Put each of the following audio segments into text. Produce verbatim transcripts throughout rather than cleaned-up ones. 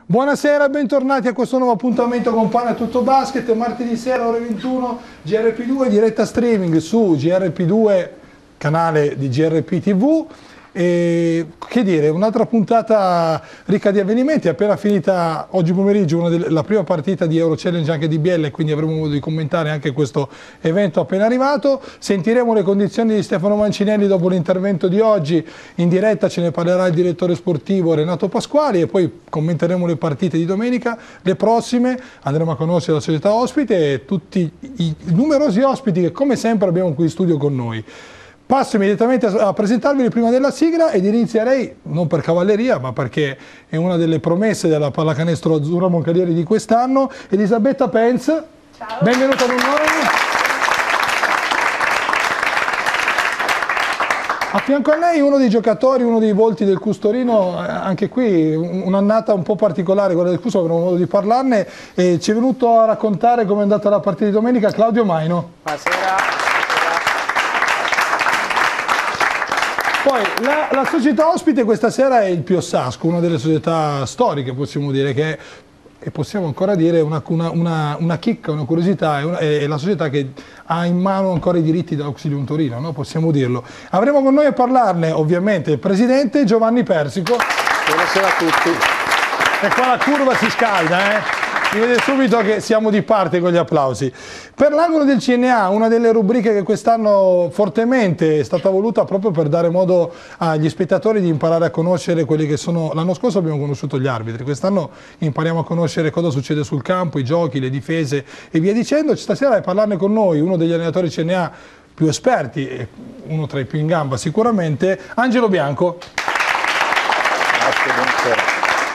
Buonasera, bentornati a questo nuovo appuntamento con Pane Tutto Basket, martedì sera ore ventuno, G R P due, diretta streaming su G R P due, canale di G R P T V. E che dire, un'altra puntata ricca di avvenimenti. È appena finita oggi pomeriggio una delle, la prima partita di Euro Challenge anche di Biella, e quindi avremo modo di commentare anche questo evento appena arrivato. Sentiremo le condizioni di Stefano Mancinelli dopo l'intervento di oggi, in diretta ce ne parlerà il direttore sportivo Renato Pasquali e poi commenteremo le partite di domenica, le prossime, andremo a conoscere la società ospite e tutti i numerosi ospiti che come sempre abbiamo qui in studio con noi. Passo immediatamente a presentarvi prima della sigla ed inizierei, non per cavalleria, ma perché è una delle promesse della pallacanestro azzurra Moncalieri di quest'anno, Elisabetta Penz. Ciao. Benvenuta con noi. A fianco a lei uno dei giocatori, uno dei volti del Custorino, anche qui un'annata un po' particolare, quella del Custorino, avremo modo di parlarne, e ci è venuto a raccontare come è andata la partita di domenica Claudio Maino. Buonasera. Poi la, la società ospite questa sera è il Piossasco, una delle società storiche, possiamo dire, che è, e possiamo ancora dire una, una, una, una chicca, una curiosità, è, una, è la società che ha in mano ancora i diritti dell'Auxilium Torino, no? Possiamo dirlo. Avremo con noi a parlarne ovviamente il presidente Giovanni Persico. Buonasera a tutti. E qua la curva si scalda, eh? Si vede subito che siamo di parte con gli applausi. Per l'angolo del C N A, una delle rubriche che quest'anno fortemente è stata voluta proprio per dare modo agli spettatori di imparare a conoscere quelli che sono... L'anno scorso abbiamo conosciuto gli arbitri, quest'anno impariamo a conoscere cosa succede sul campo, i giochi, le difese e via dicendo. Stasera è parlarne con noi uno degli allenatori C N A più esperti, e uno tra i più in gamba sicuramente, Angelo Bianco. Grazie, buonasera.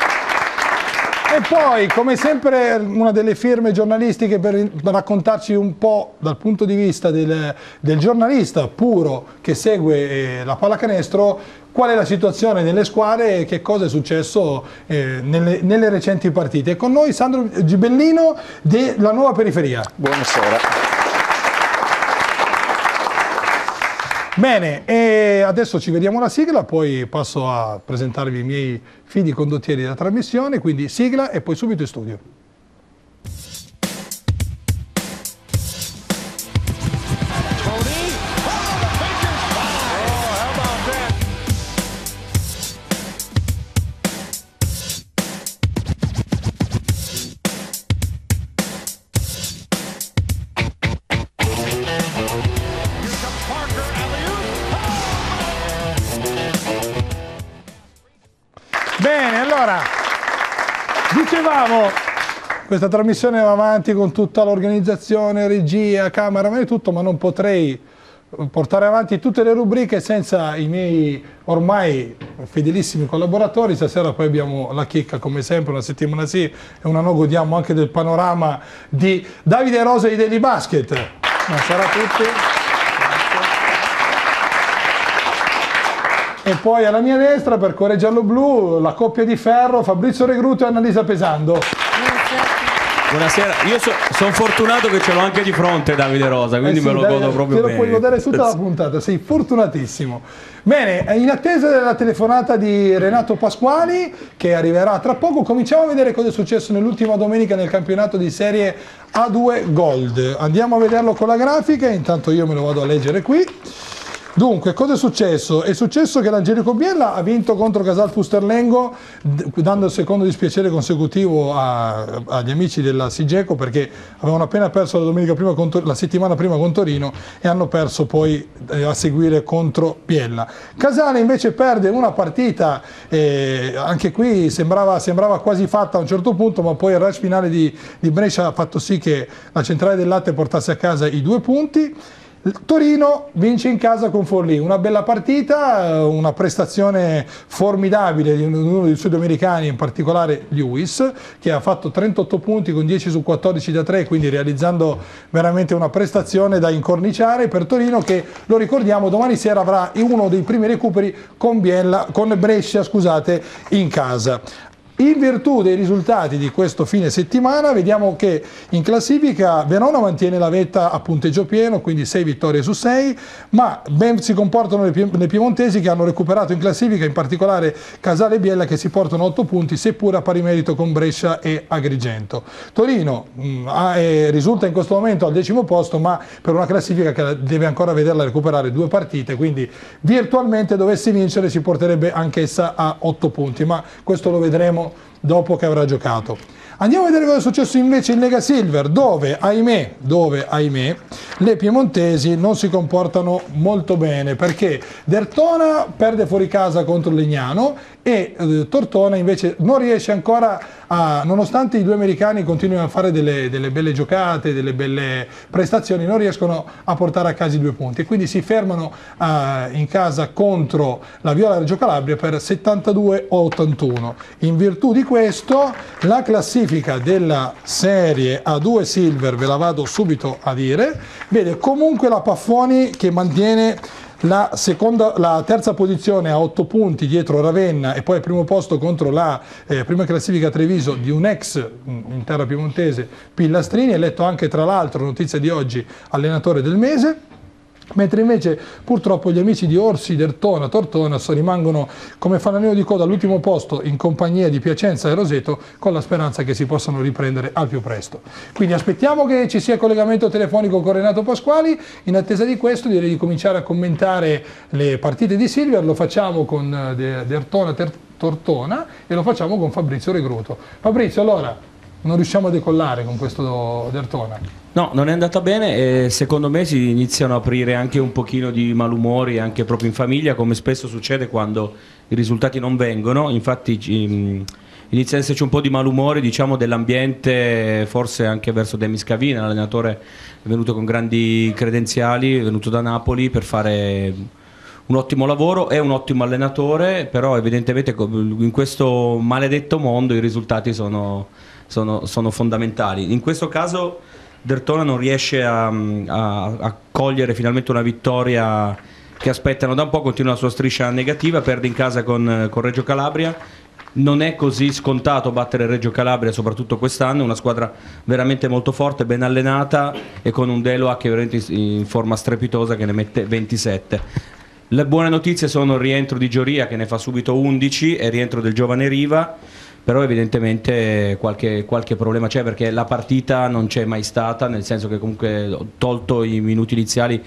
E poi, come sempre, una delle firme giornalistiche per raccontarci un po' dal punto di vista del, del giornalista puro che segue eh, la pallacanestro, qual è la situazione nelle squadre e che cosa è successo eh, nelle, nelle recenti partite. Con noi Sandro Gibellino della Nuova Periferia. Buonasera. Bene, e adesso ci vediamo la sigla, poi passo a presentarvi i miei fidi condottieri della trasmissione, quindi sigla e poi subito in studio. Dicevamo, questa trasmissione va avanti con tutta l'organizzazione, regia, camera e tutto, ma non potrei portare avanti tutte le rubriche senza i miei ormai fedelissimi collaboratori. Stasera poi abbiamo la chicca, come sempre, una settimana sì e una no, godiamo anche del panorama di Davide Rosa di Daily Basket. Buonasera a tutti. E poi alla mia destra, per Cuore Giallo-Blu, la coppia di ferro, Fabrizio Regruto e Annalisa Pesando. Buonasera, io so, sono fortunato che ce l'ho anche di fronte Davide Rosa, quindi eh sì, me lo godo proprio te bene. Te lo puoi godere tutta la puntata, sei fortunatissimo. Bene, in attesa della telefonata di Renato Pasquali, che arriverà tra poco, cominciamo a vedere cosa è successo nell'ultima domenica nel campionato di serie A due Gold. Andiamo a vederlo con la grafica, intanto io me lo vado a leggere qui. Dunque, cosa è successo? È successo che l'Angelico Biella ha vinto contro Casal Fusterlengo, dando il secondo dispiacere consecutivo a, agli amici della Sigeco, perché avevano appena perso la, domenica prima contro, la settimana prima con Torino e hanno perso poi eh, a seguire contro Biella. Casale invece perde una partita, eh, anche qui sembrava, sembrava quasi fatta a un certo punto, ma poi il rush finale di, di Brescia ha fatto sì che la Centrale del Latte portasse a casa i due punti. Torino vince in casa con Forlì, una bella partita, una prestazione formidabile di uno dei sudamericani, in particolare Lewis, che ha fatto trentotto punti con dieci su quattordici da tre, quindi realizzando veramente una prestazione da incorniciare per Torino, che, lo ricordiamo, domani sera avrà uno dei primi recuperi con, Biella, con Brescia, scusate, in casa. In virtù dei risultati di questo fine settimana vediamo che in classifica Verona mantiene la vetta a punteggio pieno, quindi sei vittorie su sei, ma ben si comportano le, pie le piemontesi che hanno recuperato in classifica, in particolare Casale e Biella, che si portano otto punti, seppur a pari merito con Brescia e Agrigento. Torino mh, ha, eh, risulta in questo momento al decimo posto, ma per una classifica che deve ancora vederla recuperare due partite, quindi virtualmente dovesse vincere si porterebbe anch'essa a otto punti, ma questo lo vedremo dopo che avrà giocato. Andiamo a vedere cosa è successo invece in Lega Silver, dove ahimè, dove, ahimè le piemontesi non si comportano molto bene, perché Dertona perde fuori casa contro Legnano e eh, Tortona invece non riesce ancora a, nonostante i due americani continuino a fare delle, delle belle giocate, delle belle prestazioni, non riescono a portare a casa i due punti e quindi si fermano eh, in casa contro la Viola Reggio Calabria per settantadue a ottantuno. In virtù di questo la classifica della serie A due Silver, ve la vado subito a dire, vede comunque la Paffoni che mantiene la, seconda, la terza posizione a otto punti dietro Ravenna e poi al primo posto contro la eh, prima classifica Treviso di un ex in terra piemontese, Pillastrini, eletto anche tra l'altro, notizia di oggi, allenatore del mese. Mentre invece purtroppo gli amici di Orsi, Dertona, Tortona rimangono come fanalino di coda all'ultimo posto in compagnia di Piacenza e Roseto, con la speranza che si possano riprendere al più presto. Quindi aspettiamo che ci sia collegamento telefonico con Renato Pasquali. In attesa di questo direi di cominciare a commentare le partite di Silver. Lo facciamo con Dertona, Tortona e lo facciamo con Fabrizio Regruto. Fabrizio, allora non riusciamo a decollare con questo Dertona? No, non è andata bene e secondo me si iniziano a aprire anche un pochino di malumori anche proprio in famiglia, come spesso succede quando i risultati non vengono. Infatti mh, inizia ad esserci un po' di malumori, diciamo, dell'ambiente, forse anche verso Demis Cavina, l'allenatore è venuto con grandi credenziali, è venuto da Napoli per fare un ottimo lavoro, è un ottimo allenatore, però evidentemente in questo maledetto mondo i risultati sono, sono, sono fondamentali. In questo caso Dertona non riesce a, a, a cogliere finalmente una vittoria che aspettano da un po', continua la sua striscia negativa, perde in casa con, con Reggio Calabria. Non è così scontato battere Reggio Calabria, soprattutto quest'anno, una squadra veramente molto forte, ben allenata e con un Deloa che è veramente in forma strepitosa, che ne mette ventisette. Le buone notizie sono il rientro di Gioria che ne fa subito undici e il rientro del giovane Riva, però evidentemente qualche, qualche problema c'è, perché la partita non c'è mai stata, nel senso che comunque tolto i minuti iniziali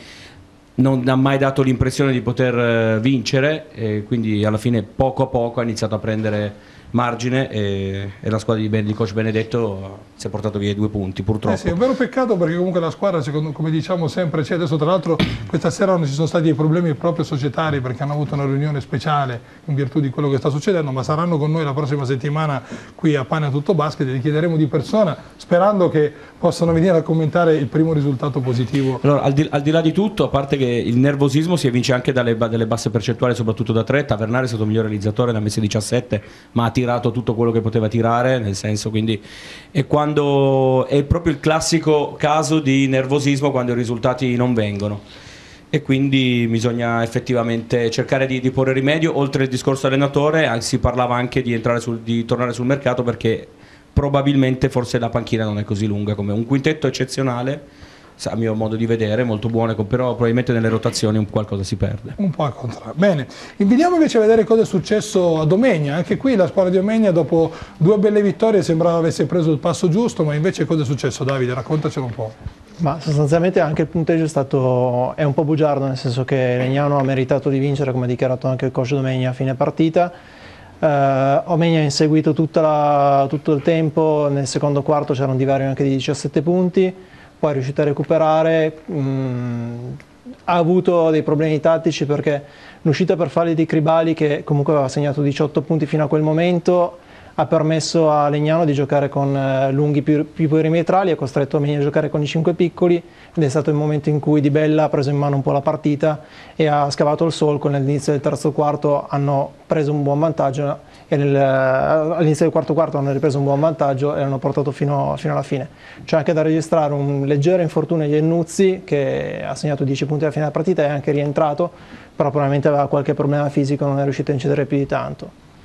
non ha mai dato l'impressione di poter vincere e quindi alla fine poco a poco ha iniziato a prendere margine e, e la squadra di, ben, di coach Benedetto si è portato via i due punti, purtroppo. Eh sì, è un vero peccato, perché comunque la squadra, secondo, come diciamo sempre, c'è. Adesso tra l'altro questa sera non ci sono stati dei problemi proprio societari, perché hanno avuto una riunione speciale in virtù di quello che sta succedendo, ma saranno con noi la prossima settimana qui a Pane a Tutto Basket e li chiederemo di persona, sperando che possano venire a commentare il primo risultato positivo. Allora, al di, al di là di tutto, a parte che il nervosismo si evince anche dalle, dalle basse percentuali, soprattutto da tre. Tavernari è stato il miglior realizzatore, ne ha messi diciassette, ma ha tirato tutto quello che poteva tirare, nel senso, quindi è, quando, è proprio il classico caso di nervosismo quando i risultati non vengono e quindi bisogna effettivamente cercare di, di porre rimedio. Oltre al discorso allenatore si parlava anche di, entrare sul, di tornare sul mercato, perché probabilmente forse la panchina non è così lunga, come un quintetto eccezionale a mio modo di vedere, molto buone, però probabilmente nelle rotazioni un qualcosa si perde. Un po' al contrario. Bene, veniamo invece a vedere cosa è successo a Domegna. Anche qui la squadra di Domegna, dopo due belle vittorie, sembrava avesse preso il passo giusto, ma invece cosa è successo? Davide, raccontacelo un po'. Ma sostanzialmente anche il punteggio è stato è un po' bugiardo, nel senso che Legnano ha meritato di vincere, come ha dichiarato anche il coach Domegna a fine partita. Uh, Omegna ha inseguito tutta la, tutto il tempo, nel secondo quarto c'era un divario anche di diciassette punti, poi è riuscito a recuperare, mh, ha avuto dei problemi tattici perché l'uscita per falli di Cribali, che comunque aveva segnato diciotto punti fino a quel momento, ha permesso a Legnano di giocare con eh, lunghi più, più perimetrali, ha costretto Omegna a giocare con i cinque piccoli ed è stato il momento in cui Di Bella ha preso in mano un po' la partita e ha scavato il solco. Nell'inizio del terzo quarto hanno preso un buon vantaggio e nel, all'inizio del quarto quarto hanno ripreso un buon vantaggio e l'hanno portato fino, fino alla fine. C'è anche da registrare un leggero infortunio di Ennuzzi, che ha segnato dieci punti alla fine della partita, è anche rientrato, però probabilmente aveva qualche problema fisico, non è riuscito a incidere più di tanto.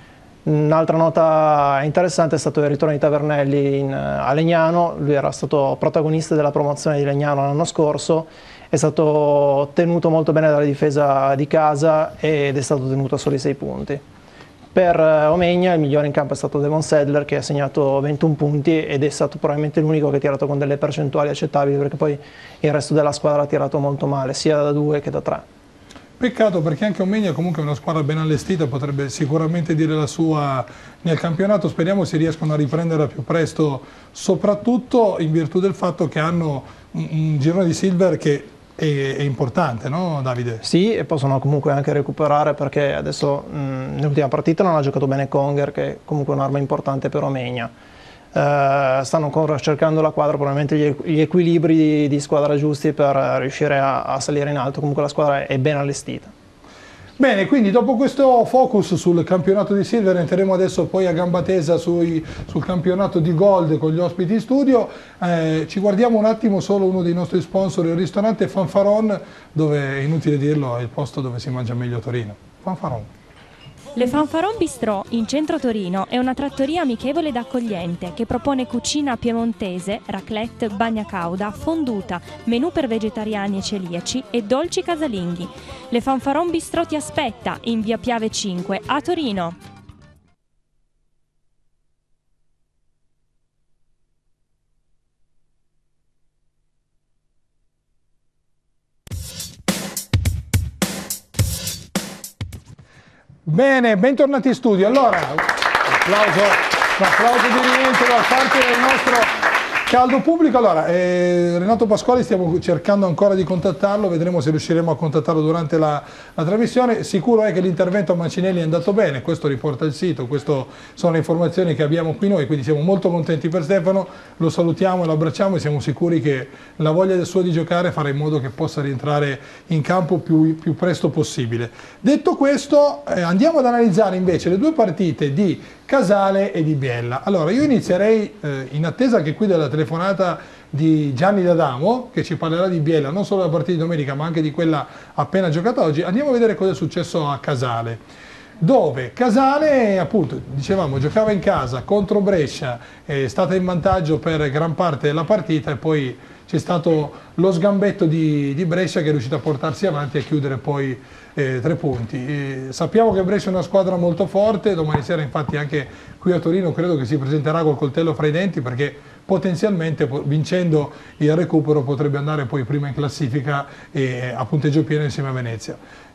Un'altra nota interessante è stato il ritorno di Tavernelli in, a Legnano. Lui era stato protagonista della promozione di Legnano l'anno scorso, è stato tenuto molto bene dalla difesa di casa ed è stato tenuto a soli sei punti. Per Omegna il migliore in campo è stato Devon Sedler, che ha segnato ventuno punti ed è stato probabilmente l'unico che ha tirato con delle percentuali accettabili, perché poi il resto della squadra ha tirato molto male, sia da due che da tre. Peccato, perché anche Omegna comunque è una squadra ben allestita, potrebbe sicuramente dire la sua nel campionato. Speriamo si riescano a riprendere più presto, soprattutto in virtù del fatto che hanno un, un girone di Silver che è, è importante, no Davide? Sì, e possono comunque anche recuperare, perché adesso nell'ultima partita non ha giocato bene Conger, che è comunque un'arma importante per Omegna. Uh, stanno ancora cercando la quadra, probabilmente gli, gli equilibri di, di squadra giusti per riuscire a, a salire in alto. Comunque la squadra è ben allestita. Bene, quindi dopo questo focus sul campionato di Silver entreremo adesso poi a gamba tesa sui, sul campionato di Gold con gli ospiti in studio. Eh, ci guardiamo un attimo solo uno dei nostri sponsor, il ristorante Fanfaron, dove è inutile dirlo, è il posto dove si mangia meglio a Torino. Fanfaron. Le Fanfaron Bistrò, in centro a Torino, è una trattoria amichevole ed accogliente che propone cucina piemontese, raclette, bagna cauda, fonduta, menù per vegetariani e celiaci e dolci casalinghi. Le Fanfaron Bistrò ti aspetta in via Piave cinque a Torino. Bene, bentornati in studio. Allora, un applauso, un applauso di rientro da parte del nostro caldo pubblico. Allora, eh, Renato Pasquali, stiamo cercando ancora di contattarlo, vedremo se riusciremo a contattarlo durante la, la trasmissione. Sicuro è che l'intervento a Mancinelli è andato bene, questo riporta il sito, queste sono le informazioni che abbiamo qui noi, quindi siamo molto contenti per Stefano, lo salutiamo e lo abbracciamo e siamo sicuri che la voglia del suo di giocare farà in modo che possa rientrare in campo più, più presto possibile. Detto questo, eh, andiamo ad analizzare invece le due partite di Casale e di Biella. Allora, io inizierei, eh, in attesa che qui della telefonata di Gianni D'Adamo, che ci parlerà di Biella, non solo della partita di domenica, ma anche di quella appena giocata oggi, andiamo a vedere cosa è successo a Casale, dove Casale, appunto, dicevamo, giocava in casa contro Brescia, è stata in vantaggio per gran parte della partita e poi c'è stato lo sgambetto di, di Brescia che è riuscito a portarsi avanti e a chiudere poi eh, tre punti. E sappiamo che Brescia è una squadra molto forte, domani sera infatti anche qui a Torino credo che si presenterà col coltello fra i denti, perché potenzialmente vincendo il recupero potrebbe andare poi prima in classifica e a punteggio pieno insieme a Venezia.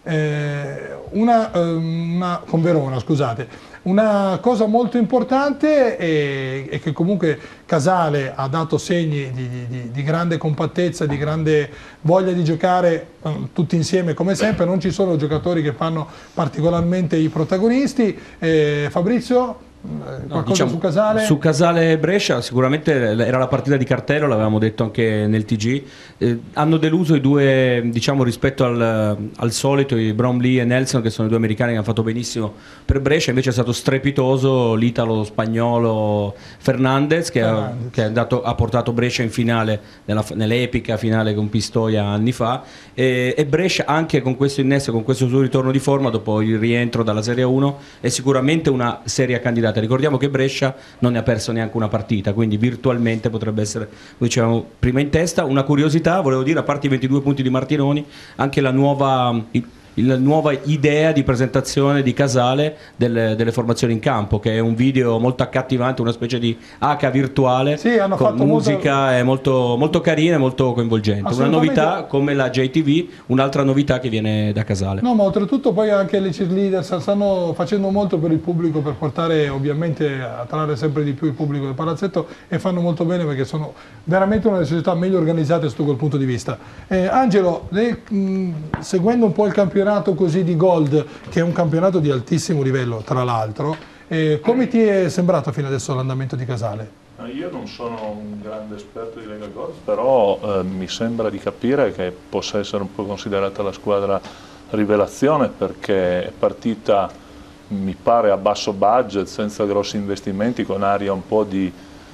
Eh, una, una, con Verona, scusate. Una cosa molto importante è, è che comunque Casale ha dato segni di, di, di grande compattezza, di grande voglia di giocare um, tutti insieme come sempre, non ci sono giocatori che fanno particolarmente i protagonisti. Eh, Fabrizio? Qualcosa no, diciamo, su Casale? Su Casale Brescia sicuramente era la partita di cartello, l'avevamo detto anche nel T G. Eh, hanno deluso i due, diciamo, rispetto al, al solito, i Bromley e Nelson, che sono i due americani che hanno fatto benissimo per Brescia. Invece è stato strepitoso l'italo-spagnolo Fernandez, che, Fernandez. Ha, che è andato, ha portato Brescia in finale, nell'epica finale con Pistoia anni fa, e, e Brescia anche con questo innesto, con questo suo ritorno di forma dopo il rientro dalla Serie uno, è sicuramente una seria candidata. Ricordiamo che Brescia non ne ha perso neanche una partita, quindi virtualmente potrebbe essere, come dicevamo, prima in testa. Una curiosità, volevo dire, a parte i ventidue punti di Martinoni, anche la nuova, la nuova idea di presentazione di Casale delle, delle formazioni in campo, che è un video molto accattivante, una specie di H virtuale, sì, hanno con fatto musica molto... è molto, molto carina e molto coinvolgente. Una novità come la J T V, un'altra novità che viene da Casale. No, ma oltretutto poi anche le cheerleader stanno facendo molto per il pubblico, per portare ovviamente a attrarre sempre di più il pubblico del palazzetto, e fanno molto bene perché sono veramente una delle società meglio organizzate sotto quel punto di vista. Eh, Angelo, lei, mh, seguendo un po' il campionato così di Gold, che è un campionato di altissimo livello tra l'altro, eh, come ti è sembrato fino adesso l'andamento di Casale? Io non sono un grande esperto di Lega Gold, però eh, mi sembra di capire che possa essere un po' considerata la squadra rivelazione, perché è partita, mi pare, a basso budget, senza grossi investimenti, con aria un po' di,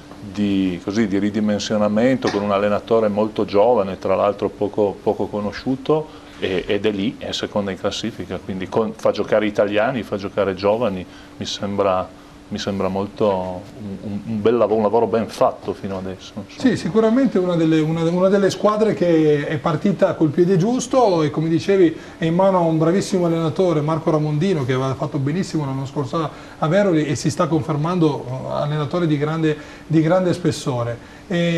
di, così, di ridimensionamento, con un allenatore molto giovane, tra l'altro poco, poco conosciuto, e, ed è lì, è seconda in classifica, quindi con, fa giocare italiani, fa giocare giovani, mi sembra... mi sembra molto un, un bel lavoro, un lavoro ben fatto fino adesso. Insomma. Sì, sicuramente una delle, una, una delle squadre che è partita col piede giusto e come dicevi è in mano a un bravissimo allenatore, Marco Ramondino, che aveva fatto benissimo l'anno scorso a Veroli e si sta confermando allenatore di grande, di grande spessore.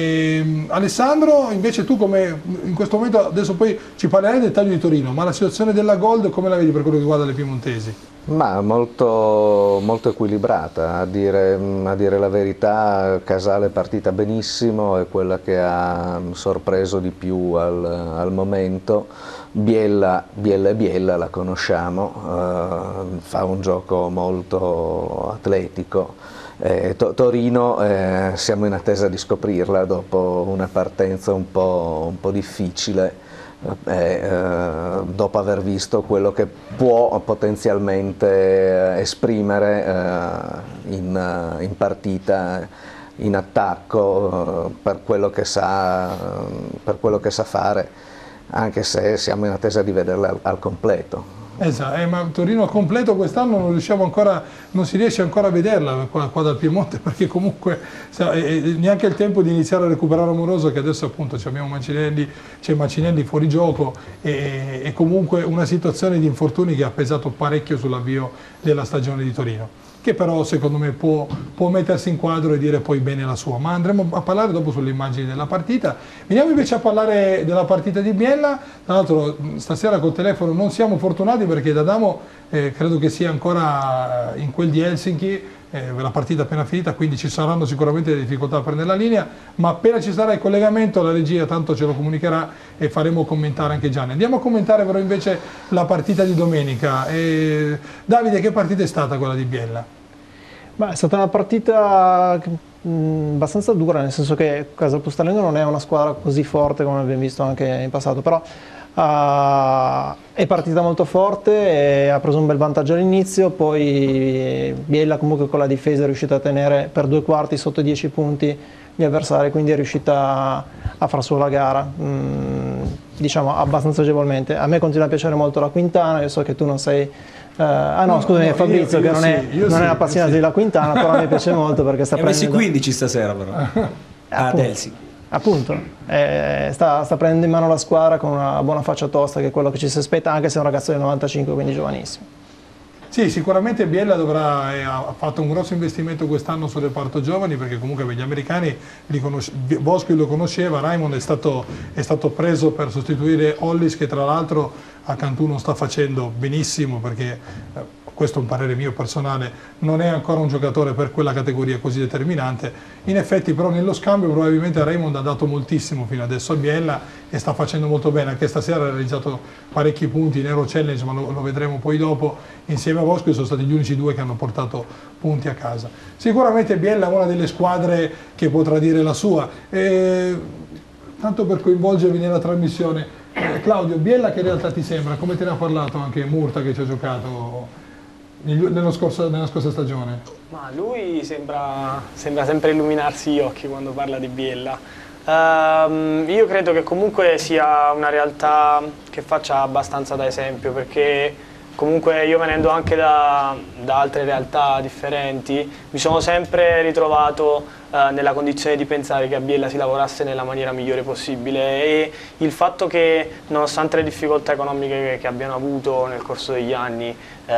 E, Alessandro, invece tu come in questo momento, adesso poi ci parlerai del taglio di Torino, ma la situazione della Gold come la vedi per quello che riguarda le piemontesi? Ma molto, molto equilibrata, a dire, a dire la verità. Casale è partita benissimo, è quella che ha sorpreso di più al, al momento. Biella, Biella e Biella la conosciamo, eh, fa un gioco molto atletico. Eh, to Torino eh, siamo in attesa di scoprirla dopo una partenza un po', un po' difficile. Eh, eh, dopo aver visto quello che può potenzialmente eh, esprimere eh, in, in partita, in attacco, eh, per quello che sa, per quello che sa fare, anche se siamo in attesa di vederla al, al completo. Esatto, eh, ma Torino completo quest'anno non riusciamo ancora, non si riesce ancora a vederla qua, qua dal Piemonte, perché comunque sa, eh, neanche il tempo di iniziare a recuperare Amoroso, che adesso appunto abbiamo Macinelli, c'è Macinelli fuori gioco e, e comunque una situazione di infortuni che ha pesato parecchio sull'avvio della stagione di Torino, che però secondo me può, può mettersi in quadro e dire poi bene la sua, ma andremo a parlare dopo sulle immagini della partita. Veniamo invece a parlare della partita di Biella. Tra l'altro stasera col telefono non siamo fortunati perché D'Adamo eh, credo che sia ancora in quel di Helsinki, eh, la partita appena finita, quindi ci saranno sicuramente delle difficoltà a prendere la linea, ma appena ci sarà il collegamento la regia tanto ce lo comunicherà e faremo commentare anche Gianni. Andiamo a commentare però invece la partita di domenica. Eh, Davide, che partita è stata quella di Biella? Beh, è stata una partita mh, abbastanza dura, nel senso che Casal Pusterlengo non è una squadra così forte come abbiamo visto anche in passato, però uh, è partita molto forte e ha preso un bel vantaggio all'inizio, poi Biella comunque con la difesa è riuscita a tenere per due quarti sotto dieci punti gli avversari, quindi è riuscita a far sua la gara, mm, diciamo abbastanza agevolmente. A me continua a piacere molto la Quintana, io so che tu non sei... Uh, ah no, no scusami, no, Fabrizio io, io che non, è, sì, non sì, è appassionato sì. della Quintana, però mi piace molto perché sta prendendo... messi quindici stasera però, ad Helsinki. Appunto, eh, sta, sta prendendo in mano la squadra con una buona faccia tosta, che è quello che ci si aspetta, anche se è un ragazzo del novantacinque, quindi giovanissimo. Sì, sicuramente Biella dovrà, eh, ha fatto un grosso investimento quest'anno sul reparto giovani, perché comunque gli americani, li Boschi lo conosceva, Raymond è stato, è stato preso per sostituire Hollis, che tra l'altro a Cantù non sta facendo benissimo, perché eh, questo è un parere mio personale, non è ancora un giocatore per quella categoria così determinante. In effetti però nello scambio probabilmente Raymond ha dato moltissimo fino adesso a Biella e sta facendo molto bene, anche stasera ha realizzato parecchi punti in Euro Challenge, ma lo, lo vedremo poi dopo. Insieme a Bosco sono stati gli unici due che hanno portato punti a casa. Sicuramente Biella è una delle squadre che potrà dire la sua. E, tanto per coinvolgervi nella trasmissione, eh, Claudio, Biella che realtà ti sembra? Come te ne ha parlato anche Murta che ci ha giocato nello scorso, nella scorsa stagione? Ma lui sembra, sembra sempre illuminarsi gli occhi quando parla di Biella. Uh, io credo che comunque sia una realtà che faccia abbastanza da esempio, perché comunque io venendo anche da, da altre realtà differenti mi sono sempre ritrovato uh, nella condizione di pensare che a Biella si lavorasse nella maniera migliore possibile, e il fatto che nonostante le difficoltà economiche che, che abbiano avuto nel corso degli anni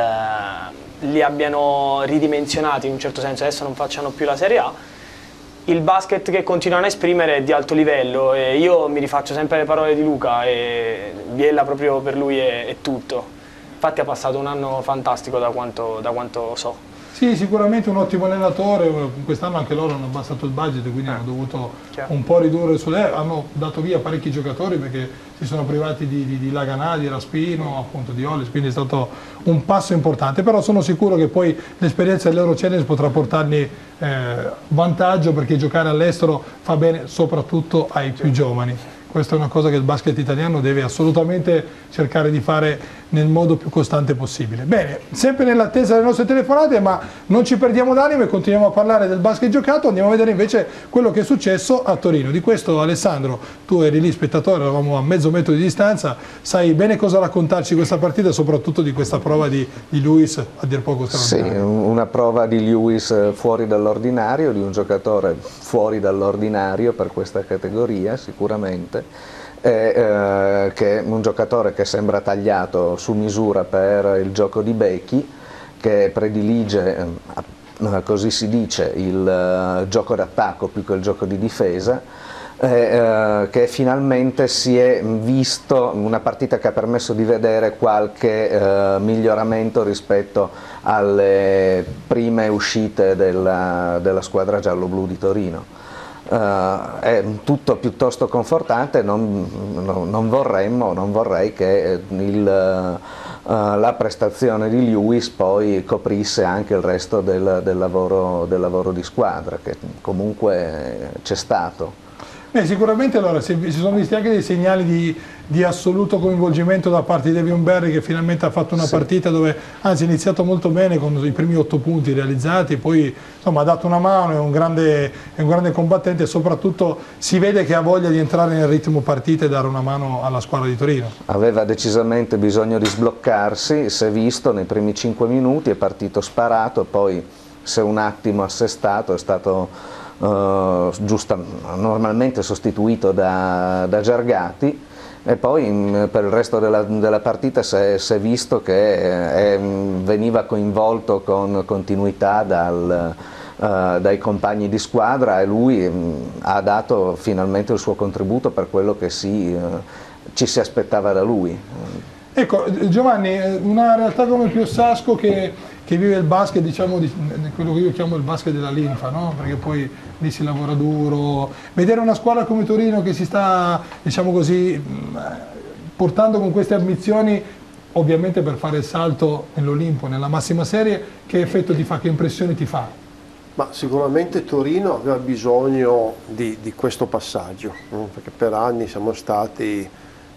uh, li abbiano ridimensionati in un certo senso, adesso non facciano più la Serie A, il basket che continuano a esprimere è di alto livello, e io mi rifaccio sempre le parole di Luca, e Biella proprio per lui è, è tutto. Infatti ha passato un anno fantastico da quanto, da quanto so. Sì, sicuramente un ottimo allenatore, quest'anno anche loro hanno abbassato il budget, quindi eh, hanno dovuto chiaro. un po' ridurre sulle, hanno dato via parecchi giocatori perché si sono privati di, di, di Laganà, di Raspino, appunto di Hollis, quindi è stato un passo importante, però sono sicuro che poi l'esperienza dell'Euro Challenge potrà portargli eh, vantaggio, perché giocare all'estero fa bene soprattutto ai più giovani. Questa è una cosa che il basket italiano deve assolutamente cercare di fare nel modo più costante possibile. Bene, sempre nell'attesa delle nostre telefonate, ma non ci perdiamo d'animo e continuiamo a parlare del basket giocato. Andiamo a vedere invece quello che è successo a Torino. Di questo, Alessandro, tu eri lì spettatore, eravamo a mezzo metro di distanza, sai bene cosa raccontarci questa partita e soprattutto di questa prova di, di Lewis, a dir poco straordinaria. Sì, una prova di Lewis fuori dall'ordinario, di un giocatore fuori dall'ordinario per questa categoria sicuramente. È, eh, che è un giocatore che sembra tagliato su misura per il gioco di Becchi, che predilige, eh, così si dice, il eh, gioco d'attacco più che il gioco di difesa, eh, eh, che finalmente si è visto una partita che ha permesso di vedere qualche eh, miglioramento rispetto alle prime uscite della, della squadra giallo-blu di Torino. Uh, è tutto piuttosto confortante, non, non, non, vorremmo, non vorrei che il, uh, la prestazione di Lewis poi coprisse anche il resto del, del, lavoro, del lavoro di squadra, che comunque c'è stato. Beh, sicuramente allora, si, si sono visti anche dei segnali di, di assoluto coinvolgimento da parte di Devion Barry, che finalmente ha fatto una sì. partita dove anzi è iniziato molto bene con i primi otto punti realizzati, poi insomma, ha dato una mano, è un, grande, è un grande combattente e soprattutto si vede che ha voglia di entrare nel ritmo partita e dare una mano alla squadra di Torino. Aveva decisamente bisogno di sbloccarsi, si è visto nei primi cinque minuti, è partito sparato, poi si è un attimo assestato, è stato Uh, giusta, normalmente sostituito da, da Gergati, e poi in, per il resto della, della partita si è, si è visto che è, veniva coinvolto con continuità dal, uh, dai compagni di squadra, e lui um, ha dato finalmente il suo contributo per quello che si, uh, ci si aspettava da lui. Ecco Giovanni, una realtà come Piossasco che, che vive il basket, diciamo, di, quello che io chiamo il basket della linfa, no? Perché poi lì si lavora duro, vedere una squadra come Torino che si sta, diciamo così, portando con queste ambizioni ovviamente per fare il salto nell'Olimpo, nella massima serie, che effetto ti fa, che impressione ti fa? Ma sicuramente Torino aveva bisogno di, di questo passaggio, no? Perché per anni siamo stati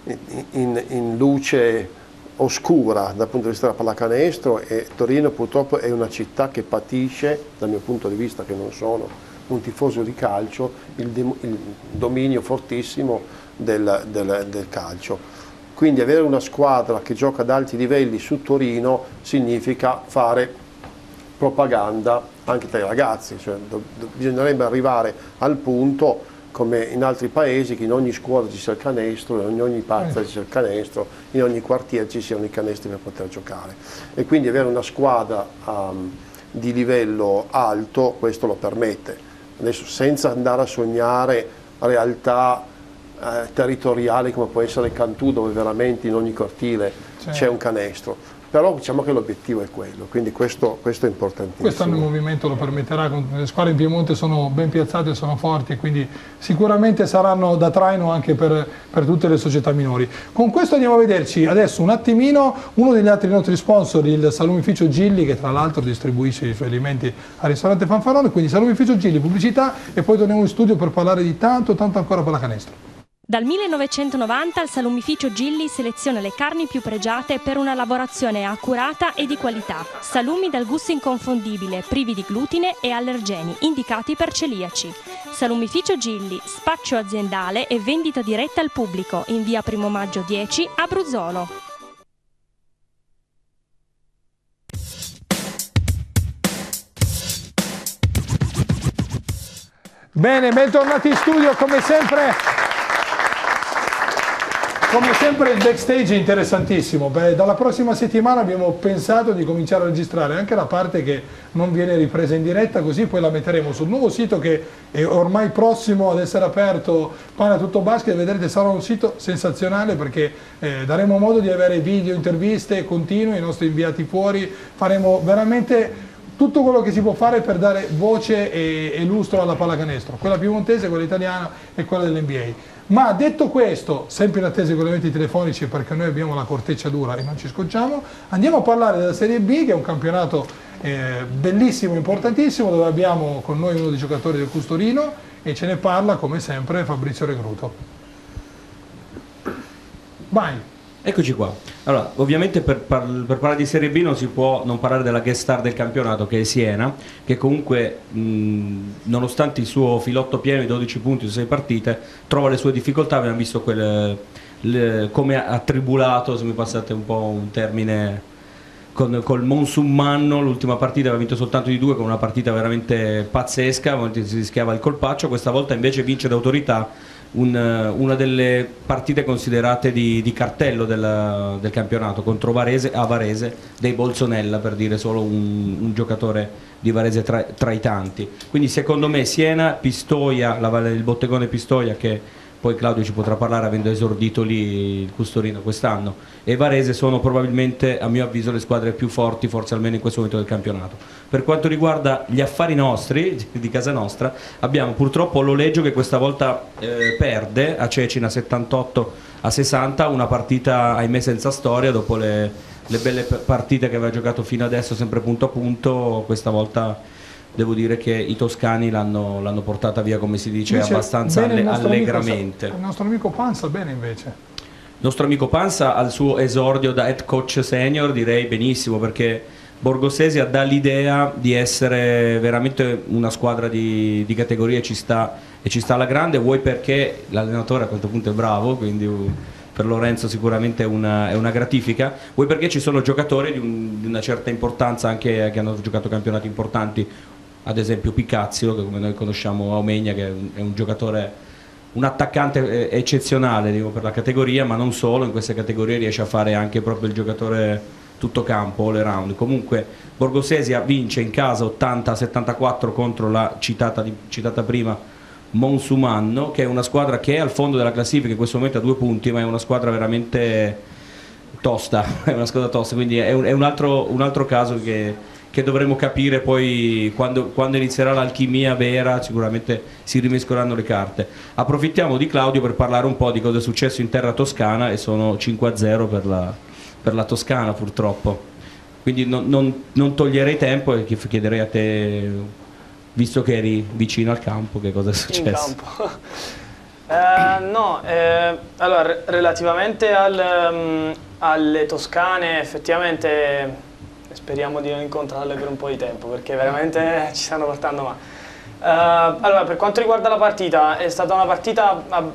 In, in luce oscura dal punto di vista della pallacanestro, e Torino purtroppo è una città che patisce, dal mio punto di vista che non sono un tifoso di calcio, il, il dominio fortissimo del, del, del calcio. Quindi avere una squadra che gioca ad alti livelli su Torino significa fare propaganda anche tra i ragazzi, cioè, do, do, bisognerebbe arrivare al punto, come in altri paesi, che in ogni scuola ci sia il canestro, in ogni piazza ci sia il canestro, in ogni quartiere ci siano i canestri per poter giocare. E quindi avere una squadra um, di livello alto questo lo permette. Adesso, senza andare a sognare realtà eh, territoriali come può essere Cantù, dove veramente in ogni cortile c'è un canestro. Però diciamo che l'obiettivo è quello, quindi questo, questo è importantissimo. Quest'anno il movimento lo permetterà, le squadre in Piemonte sono ben piazzate, sono forti, e quindi sicuramente saranno da traino anche per, per tutte le società minori. Con questo andiamo a vederci adesso un attimino uno degli altri nostri sponsor, il Salumificio Gilli, che tra l'altro distribuisce i suoi alimenti al ristorante Fanfarone, quindi Salumificio Gilli, pubblicità, e poi torniamo in studio per parlare di tanto, tanto ancora pallacanestro. Dal millenovecentonovanta il salumificio Gilli seleziona le carni più pregiate per una lavorazione accurata e di qualità. Salumi dal gusto inconfondibile, privi di glutine e allergeni, indicati per celiaci. Salumificio Gilli, spaccio aziendale e vendita diretta al pubblico in via Primo Maggio dieci a Bruzzolo. Bene, bentornati in studio, come sempre. Come sempre il backstage è interessantissimo. Beh, dalla prossima settimana abbiamo pensato di cominciare a registrare anche la parte che non viene ripresa in diretta, così poi la metteremo sul nuovo sito che è ormai prossimo ad essere aperto, Pana Tutto Basket. Vedrete, sarà un sito sensazionale, perché eh, daremo modo di avere video, interviste continue, i nostri inviati fuori, faremo veramente tutto quello che si può fare per dare voce e, e lustro alla pallacanestro, quella piemontese, quella italiana e quella dell'N B A. Ma detto questo, sempre in attesa di collegamenti telefonici, perché noi abbiamo la corteccia dura e non ci scocciamo, andiamo a parlare della Serie B, che è un campionato eh, bellissimo, importantissimo, dove abbiamo con noi uno dei giocatori del Custorino, e ce ne parla come sempre Fabrizio Regruto. Vai! Eccoci qua. Allora, ovviamente per, par per parlare di Serie B non si può non parlare della guest star del campionato, che è Siena, che comunque mh, nonostante il suo filotto pieno di dodici punti su sei partite trova le sue difficoltà. Abbiamo visto quel, le, come ha tribulato, se mi passate un po' un termine, con col Monsummanno. L'ultima partita aveva vinto soltanto di due, con una partita veramente pazzesca, si rischiava il colpaccio. Questa volta invece vince d'autorità Un, una delle partite considerate di, di cartello del, del campionato, contro Varese, a Varese, dei Bolsonella, per dire solo un, un giocatore di Varese tra, tra i tanti. Quindi secondo me Siena, Pistoia, la, il bottegone Pistoia, che poi Claudio ci potrà parlare avendo esordito lì il Custorino quest'anno, e Varese sono probabilmente, a mio avviso, le squadre più forti, forse almeno in questo momento, del campionato. Per quanto riguarda gli affari nostri, di casa nostra, abbiamo purtroppo l'Oleggio che questa volta eh, perde a Cecina settantotto a sessanta, una partita ahimè senza storia dopo le, le belle partite che aveva giocato fino adesso, sempre punto a punto. Questa volta devo dire che i toscani l'hanno portata via, come si dice, invece, abbastanza alle, allegramente. Amico, il nostro amico Pansa bene invece. Il nostro amico Pansa al suo esordio da head coach senior direi benissimo, perché Borgosesia dà l'idea di essere veramente una squadra di, di categoria, e ci sta, e ci sta alla grande, vuoi perché l'allenatore a questo punto è bravo, quindi uh, per Lorenzo sicuramente è una, è una gratifica, vuoi perché ci sono giocatori di, un, di una certa importanza, anche che hanno giocato campionati importanti, ad esempio Picazio, che come noi conosciamo a Omegna, che è un, è un giocatore, un attaccante eccezionale, dico, per la categoria, ma non solo, in queste categorie riesce a fare anche proprio il giocatore tutto campo, all around. Comunque Borgosesia vince in casa ottanta a settantaquattro contro la citata, di, citata prima Monsummanno, che è una squadra che è al fondo della classifica, in questo momento a due punti, ma è una squadra veramente tosta, è una squadra tosta, quindi è un, è un, altro, un altro caso che che dovremo capire poi quando, quando inizierà l'alchimia vera. Sicuramente si rimescoleranno le carte. Approfittiamo di Claudio per parlare un po' di cosa è successo in terra toscana, e sono cinque a zero per la, per la Toscana purtroppo, quindi non, non, non toglierei tempo e chiederei a te, visto che eri vicino al campo, che cosa è successo. In campo. eh, no, eh, allora relativamente al, um, alle Toscane, effettivamente speriamo di non incontrarle per un po' di tempo, perché veramente ci stanno portando male. Uh, allora, per quanto riguarda la partita, è stata una partita ab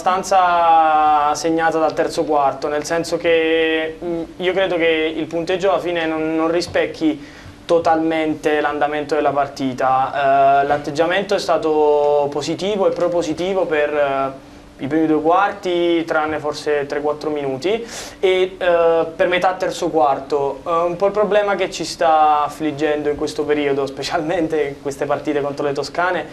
abbastanza segnata dal terzo quarto, nel senso che mh, io credo che il punteggio alla fine non, non rispecchi totalmente l'andamento della partita. Uh, l'atteggiamento è stato positivo e propositivo per uh, i primi due quarti, tranne forse tre quattro minuti, e uh, per metà terzo quarto. Uh, un po' il problema che ci sta affliggendo in questo periodo, specialmente in queste partite contro le Toscane,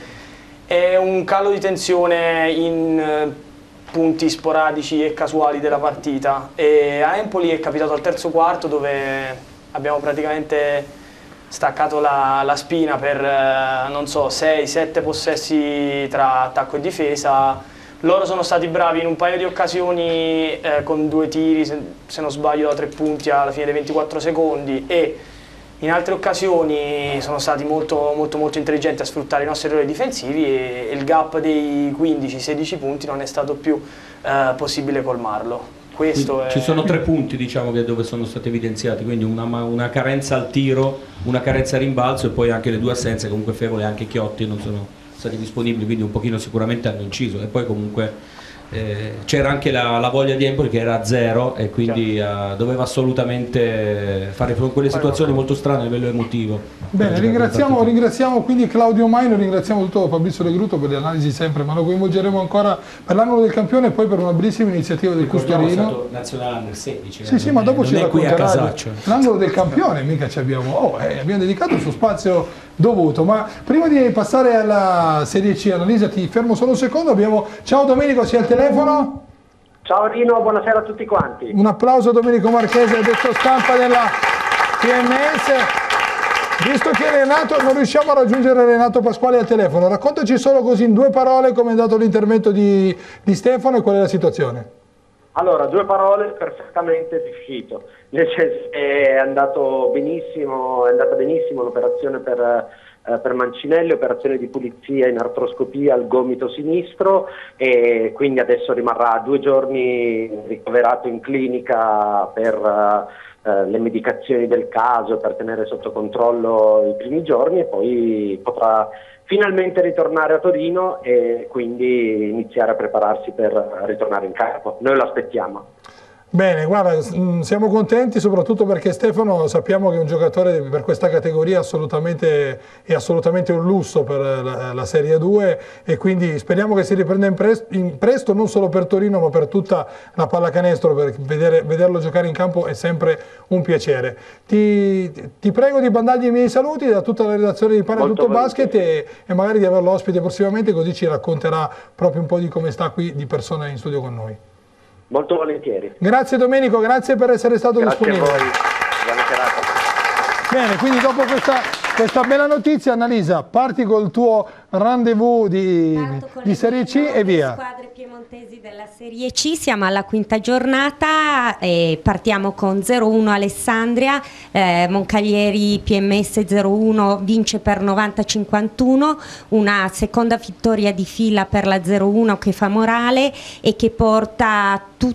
è un calo di tensione in uh, punti sporadici e casuali della partita, e a Empoli è capitato al terzo quarto, dove abbiamo praticamente staccato la, la spina per uh, non so, sei sette possessi tra attacco e difesa. Loro sono stati bravi in un paio di occasioni eh, con due tiri, se, se non sbaglio, da tre punti alla fine dei ventiquattro secondi, e in altre occasioni sono stati molto, molto, molto intelligenti a sfruttare i nostri errori difensivi, e, e il gap dei quindici sedici punti non è stato più eh, possibile colmarlo. Questo Ci è... sono tre punti, diciamo, che dove sono stati evidenziati, quindi una, una carenza al tiro, una carenza a rimbalzo, e poi anche le due assenze. Comunque Fevole e anche Chiotti non sono stati disponibili, quindi un pochino sicuramente hanno inciso. E poi comunque eh, c'era anche la, la voglia di Empoli, che era a zero, e quindi uh, doveva assolutamente fare quelle situazioni molto strane a livello emotivo. Bene, ringraziamo, ringraziamo quindi Claudio Maino, ringraziamo tutto Fabrizio Legruto per le analisi sempre, ma lo coinvolgeremo ancora per l'angolo del campione e poi per una bellissima iniziativa del Custorino. È stato nazionale under sedici. Sì, sì, ma dopo ci racconterà l'angolo del campione, campione, mica ci abbiamo, oh, eh, abbiamo dedicato il suo spazio dovuto. Ma prima di passare alla Serie C, Annalisa, ti fermo solo un secondo. Abbiamo... Ciao Domenico, sei al telefono? Ciao Rino, buonasera a tutti quanti. Un applauso a Domenico Marchese, detto stampa della P M S. Visto che Renato, non riusciamo a raggiungere Renato Pasquali al telefono, raccontaci solo così in due parole come è andato l'intervento di, di Stefano e qual è la situazione. Allora, due parole perfettamente riuscito. nel senso che è andato benissimo, è andata benissimo l'operazione per, eh, per Mancinelli, operazione di pulizia in artroscopia al gomito sinistro, e quindi adesso rimarrà due giorni ricoverato in clinica per eh, le medicazioni del caso, per tenere sotto controllo i primi giorni, e poi potrà finalmente ritornare a Torino e quindi iniziare a prepararsi per ritornare in campo. Noi lo aspettiamo. Bene, guarda, siamo contenti soprattutto perché Stefano sappiamo che è un giocatore per questa categoria assolutamente, è assolutamente un lusso per la, la Serie due, e quindi speriamo che si riprenda in presto, in presto, non solo per Torino ma per tutta la pallacanestro, per vedere, vederlo giocare in campo è sempre un piacere. Ti, ti prego di mandargli i miei saluti da tutta la redazione di Pane Tutto Basket e, e magari di averlo ospite prossimamente, così ci racconterà proprio un po' di come sta qui di persona in studio con noi. Molto volentieri. Grazie Domenico, grazie per essere stato grazie disponibile. Grazie a voi, buona serata. Bene, quindi dopo questa, questa bella notizia, Annalisa, parti col tuo rendezvous di, di Serie C e via. Squadre piemontesi della Serie C, siamo alla quinta giornata e partiamo con zero uno Alessandria, eh, Moncaglieri P M S zero uno vince per novanta a cinquantuno, una seconda vittoria di fila per la zero uno che fa morale e che porta tut,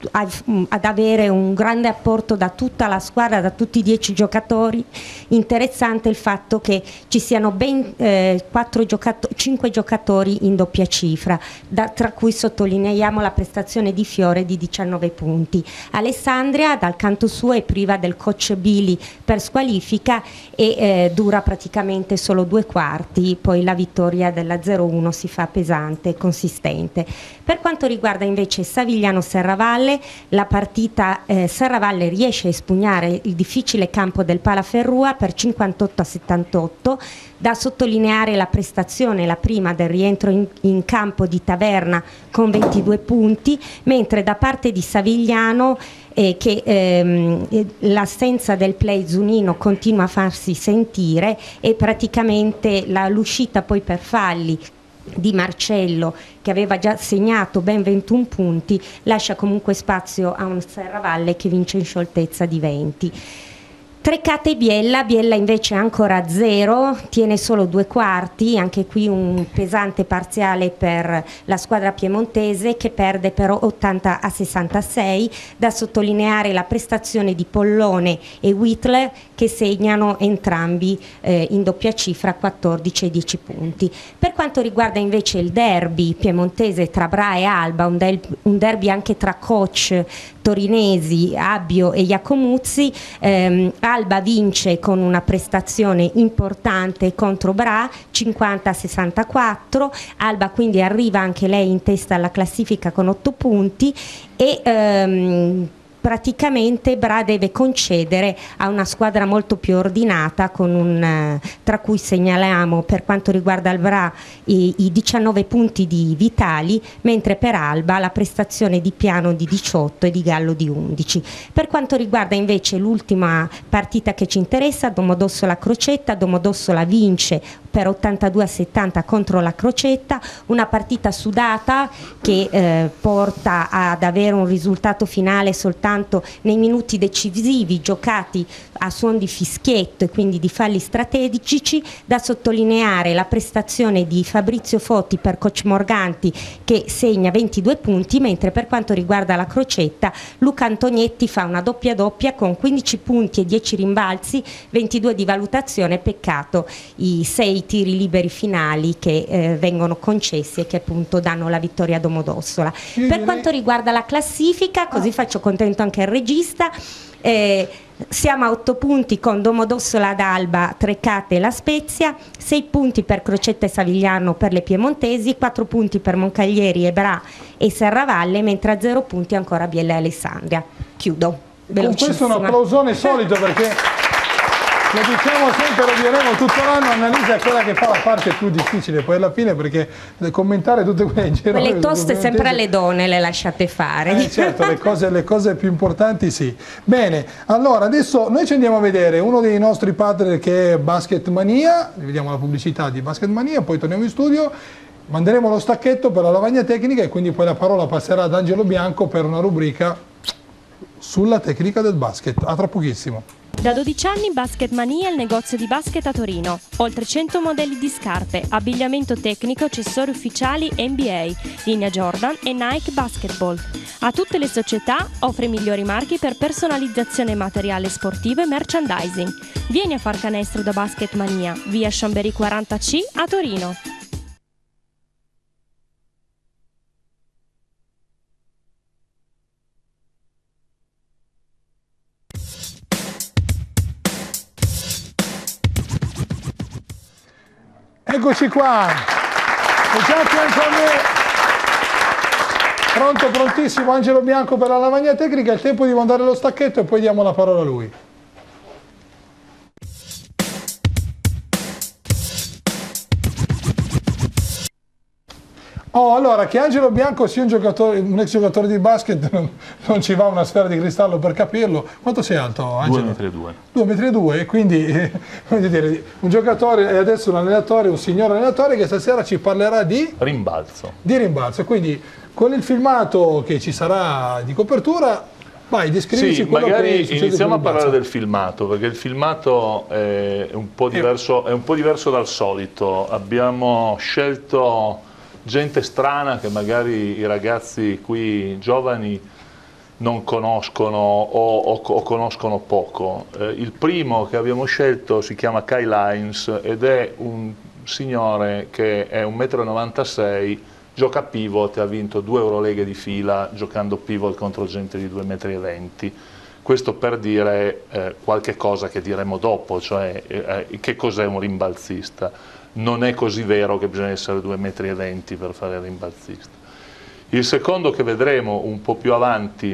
ad avere un grande apporto da tutta la squadra, da tutti i dieci giocatori. Interessante il fatto che ci siano ben eh, quattro giocatori cinque giocatori in doppia cifra, da, tra cui sottolineiamo la prestazione di Fiore di diciannove punti. Alessandria dal canto suo è priva del coach Billy per squalifica e eh, dura praticamente solo due quarti, poi la vittoria della zero uno si fa pesante e consistente. Per quanto riguarda invece Savigliano Serravalle, la partita eh, Serravalle riesce a espugnare il difficile campo del Palaferrua per cinquantotto a settantotto. Da sottolineare la prestazione, la prima del rientro in, in campo di Taverna con ventidue punti, mentre da parte di Savigliano eh, che ehm, l'assenza del play Zunino continua a farsi sentire e praticamente l'uscita poi per falli di Marcello, che aveva già segnato ben ventuno punti, lascia comunque spazio a un Serravalle che vince in scioltezza di venti. Trecate Biella, Biella invece ancora a zero, tiene solo due quarti, anche qui un pesante parziale per la squadra piemontese che perde però ottanta a sessantasei, da sottolineare la prestazione di Pollone e Whitler che segnano entrambi eh, in doppia cifra quattordici e dieci punti. Per quanto riguarda invece il derby piemontese tra Bra e Alba, un, del, un derby anche tra coach torinesi Abbio e Iacomuzzi, ehm, Alba vince con una prestazione importante contro Bra, cinquanta a sessantaquattro, Alba quindi arriva anche lei in testa alla classifica con otto punti e ehm, praticamente Bra deve concedere a una squadra molto più ordinata, con un, tra cui segnaliamo per quanto riguarda il Bra i, i diciannove punti di Vitali, mentre per Alba la prestazione di Piano di diciotto e di Gallo di undici. Per quanto riguarda invece l'ultima partita che ci interessa, Domodossola Crocetta, Domodossola vince per ottantadue a settanta contro la Crocetta, una partita sudata che eh, porta ad avere un risultato finale soltanto nei minuti decisivi giocati a suon di fischietto e quindi di falli strategici. Da sottolineare la prestazione di Fabrizio Fotti per coach Morganti che segna ventidue punti, mentre per quanto riguarda la Crocetta Luca Antonietti fa una doppia doppia con quindici punti e dieci rimbalzi, ventidue di valutazione, peccato i sei tiri liberi finali che eh, vengono concessi e che appunto danno la vittoria a Domodossola. Per quanto riguarda la classifica, così faccio contento anche il regista, eh, siamo a otto punti con Domodossola ad Alba, Trecate e La Spezia, sei punti per Crocetta e Savigliano per le piemontesi, quattro punti per Moncaglieri e Bra e Serravalle, mentre a zero punti ancora Biella e Alessandria. Chiudo. Con questo un applausone solito, perché lo diciamo sempre, lo diremo tutto l'anno, Annalisa è quella che fa la parte più difficile poi alla fine, perché commentare tutte quelle gironi, quelle toste sempre alle donne le lasciate fare. Eh, certo, le cose, le cose più importanti sì. Bene, allora adesso noi ci andiamo a vedere uno dei nostri partner che è Basket Mania, vediamo la pubblicità di Basket Mania, poi torniamo in studio, manderemo lo stacchetto per la lavagna tecnica e quindi poi la parola passerà ad Angelo Bianco per una rubrica sulla tecnica del basket. A tra pochissimo. Da dodici anni Basket Mania è il negozio di basket a Torino. Oltre cento modelli di scarpe, abbigliamento tecnico, accessori ufficiali N B A, linea Jordan e Nike Basketball. A tutte le società offre i migliori marchi per personalizzazione materiale sportivo e merchandising. Vieni a far canestro da Basket Mania, via Chambéry quaranta C a Torino. Eccoci qua, esatto, anche a me. Pronto, prontissimo, Angelo Bianco per la lavagna tecnica, è il tempo di mandare lo stacchetto e poi diamo la parola a lui. Oh, allora, che Angelo Bianco sia un, giocatore, un ex giocatore di basket non, non ci va una sfera di cristallo per capirlo. Quanto sei alto, Angelo? due metri e due. due metri e due, e quindi eh, voglio dire, un giocatore e adesso un allenatore, un signor allenatore che stasera ci parlerà di rimbalzo. Di rimbalzo, quindi con il filmato che ci sarà di copertura, vai, descrivici sì, quello magari che succede. iniziamo a con il parlare rimbalzo. del filmato, perché il filmato è un po' diverso, è un po' diverso dal solito. Abbiamo scelto gente strana che magari i ragazzi qui giovani non conoscono o, o, o conoscono poco. Eh, il primo che abbiamo scelto si chiama Kyle Hines ed è un signore che è un metro e novantasei, gioca pivot e ha vinto due Euroleghe di fila giocando pivot contro gente di due metri e venti. Questo per dire eh, qualche cosa che diremo dopo, cioè eh, che cos'è un rimbalzista. Non è così vero che bisogna essere due metri e venti per fare il rimbalzista. Il secondo che vedremo un po' più avanti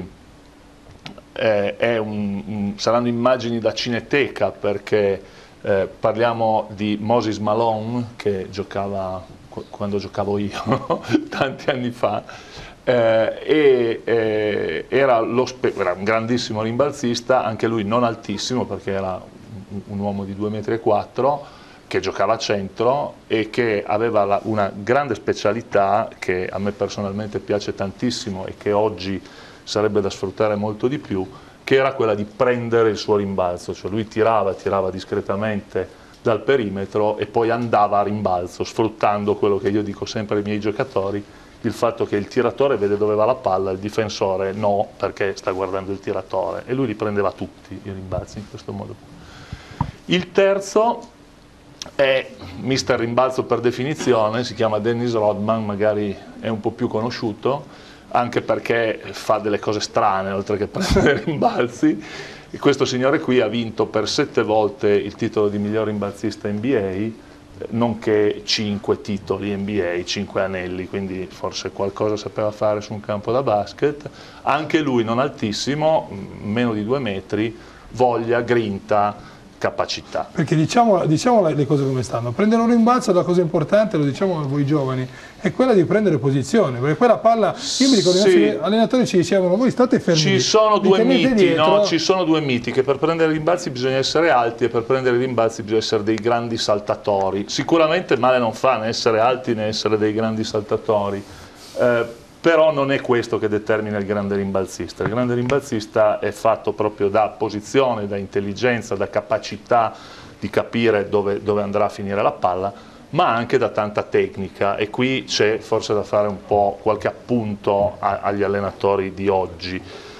eh, è un, un, saranno immagini da cineteca, perché eh, parliamo di Moses Malone che giocava quando giocavo io tanti anni fa eh, e eh, era, lo, era un grandissimo rimbalzista, anche lui non altissimo perché era un, un uomo di due metri e quattro che giocava a centro e che aveva la, una grande specialità che a me personalmente piace tantissimo e che oggi sarebbe da sfruttare molto di più, che era quella di prendere il suo rimbalzo, cioè lui tirava, tirava discretamente dal perimetro e poi andava a rimbalzo, sfruttando quello che io dico sempre ai miei giocatori, il fatto che il tiratore vede dove va la palla, il difensore no, perché sta guardando il tiratore, e lui li prendeva tutti i rimbalzi in questo modo. Il terzo è mister Rimbalzo per definizione, si chiama Dennis Rodman, magari è un po' più conosciuto, anche perché fa delle cose strane oltre che prendere rimbalzi. E questo signore qui ha vinto per sette volte il titolo di miglior rimbalzista N B A, nonché cinque titoli N B A, cinque anelli, quindi forse qualcosa sapeva fare su un campo da basket. Anche lui non altissimo, meno di due metri, voglia, grinta, capacità. Perché diciamo, diciamo le cose come stanno, prendere un rimbalzo, la cosa importante, lo diciamo a voi giovani, è quella di prendere posizione, perché quella palla, io mi ricordo, sì, i nostri allenatori ci dicevano, voi state fermi, ci sono due miti, no? Ci sono due miti, che per prendere i rimbalzi bisogna essere alti e per prendere i rimbalzi bisogna essere dei grandi saltatori. Sicuramente male non fa né essere alti né essere dei grandi saltatori, eh, però non è questo che determina il grande rimbalzista. Il grande rimbalzista è fatto proprio da posizione, da intelligenza, da capacità di capire dove, dove andrà a finire la palla, ma anche da tanta tecnica, e qui c'è forse da fare un po' qualche appunto a, agli allenatori di oggi.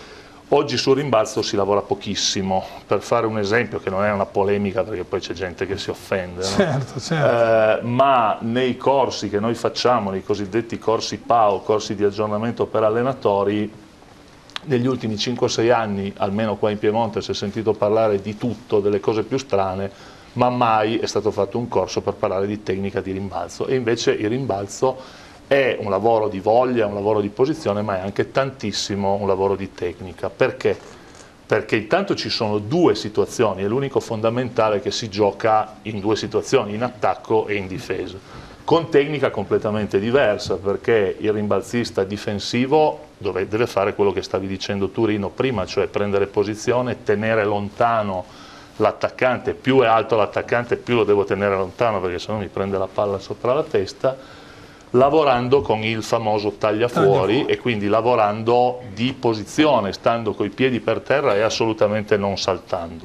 Oggi sul rimbalzo si lavora pochissimo, per fare un esempio che non è una polemica perché poi c'è gente che si offende, no? Certo, certo. Eh, ma nei corsi che noi facciamo, nei cosiddetti corsi P A O, corsi di aggiornamento per allenatori, negli ultimi cinque o sei anni, almeno qua in Piemonte, si è sentito parlare di tutto, delle cose più strane, ma mai è stato fatto un corso per parlare di tecnica di rimbalzo, e invece il rimbalzo è un lavoro di voglia, un lavoro di posizione, ma è anche tantissimo un lavoro di tecnica. Perché? Perché intanto ci sono due situazioni, è l'unico fondamentale che si gioca in due situazioni, in attacco e in difesa, con tecnica completamente diversa, perché il rimbalzista difensivo dove deve fare quello che stavi dicendo tu, Rino, prima, cioè prendere posizione, tenere lontano l'attaccante. Più è alto l'attaccante, più lo devo tenere lontano, perché sennò mi prende la palla sopra la testa. lavorando con il famoso tagliafuori e quindi lavorando di posizione, stando coi piedi per terra e assolutamente non saltando.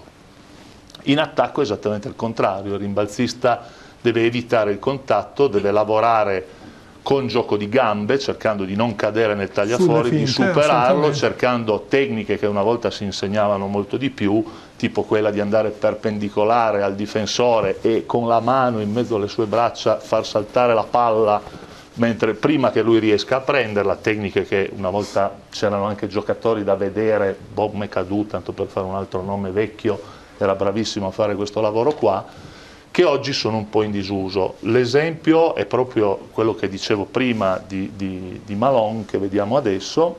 In attacco è esattamente il contrario, il rimbalzista deve evitare il contatto, deve lavorare con gioco di gambe, cercando di non cadere nel tagliafuori, di superarlo, cercando tecniche che una volta si insegnavano molto di più, tipo quella di andare perpendicolare al difensore e con la mano in mezzo alle sue braccia far saltare la palla mentre prima che lui riesca a prenderla, tecniche che una volta c'erano anche giocatori da vedere, Bob McAdoo, tanto per fare un altro nome vecchio, era bravissimo a fare questo lavoro qua, che oggi sono un po' in disuso. L'esempio è proprio quello che dicevo prima di, di, di Malone, che vediamo adesso,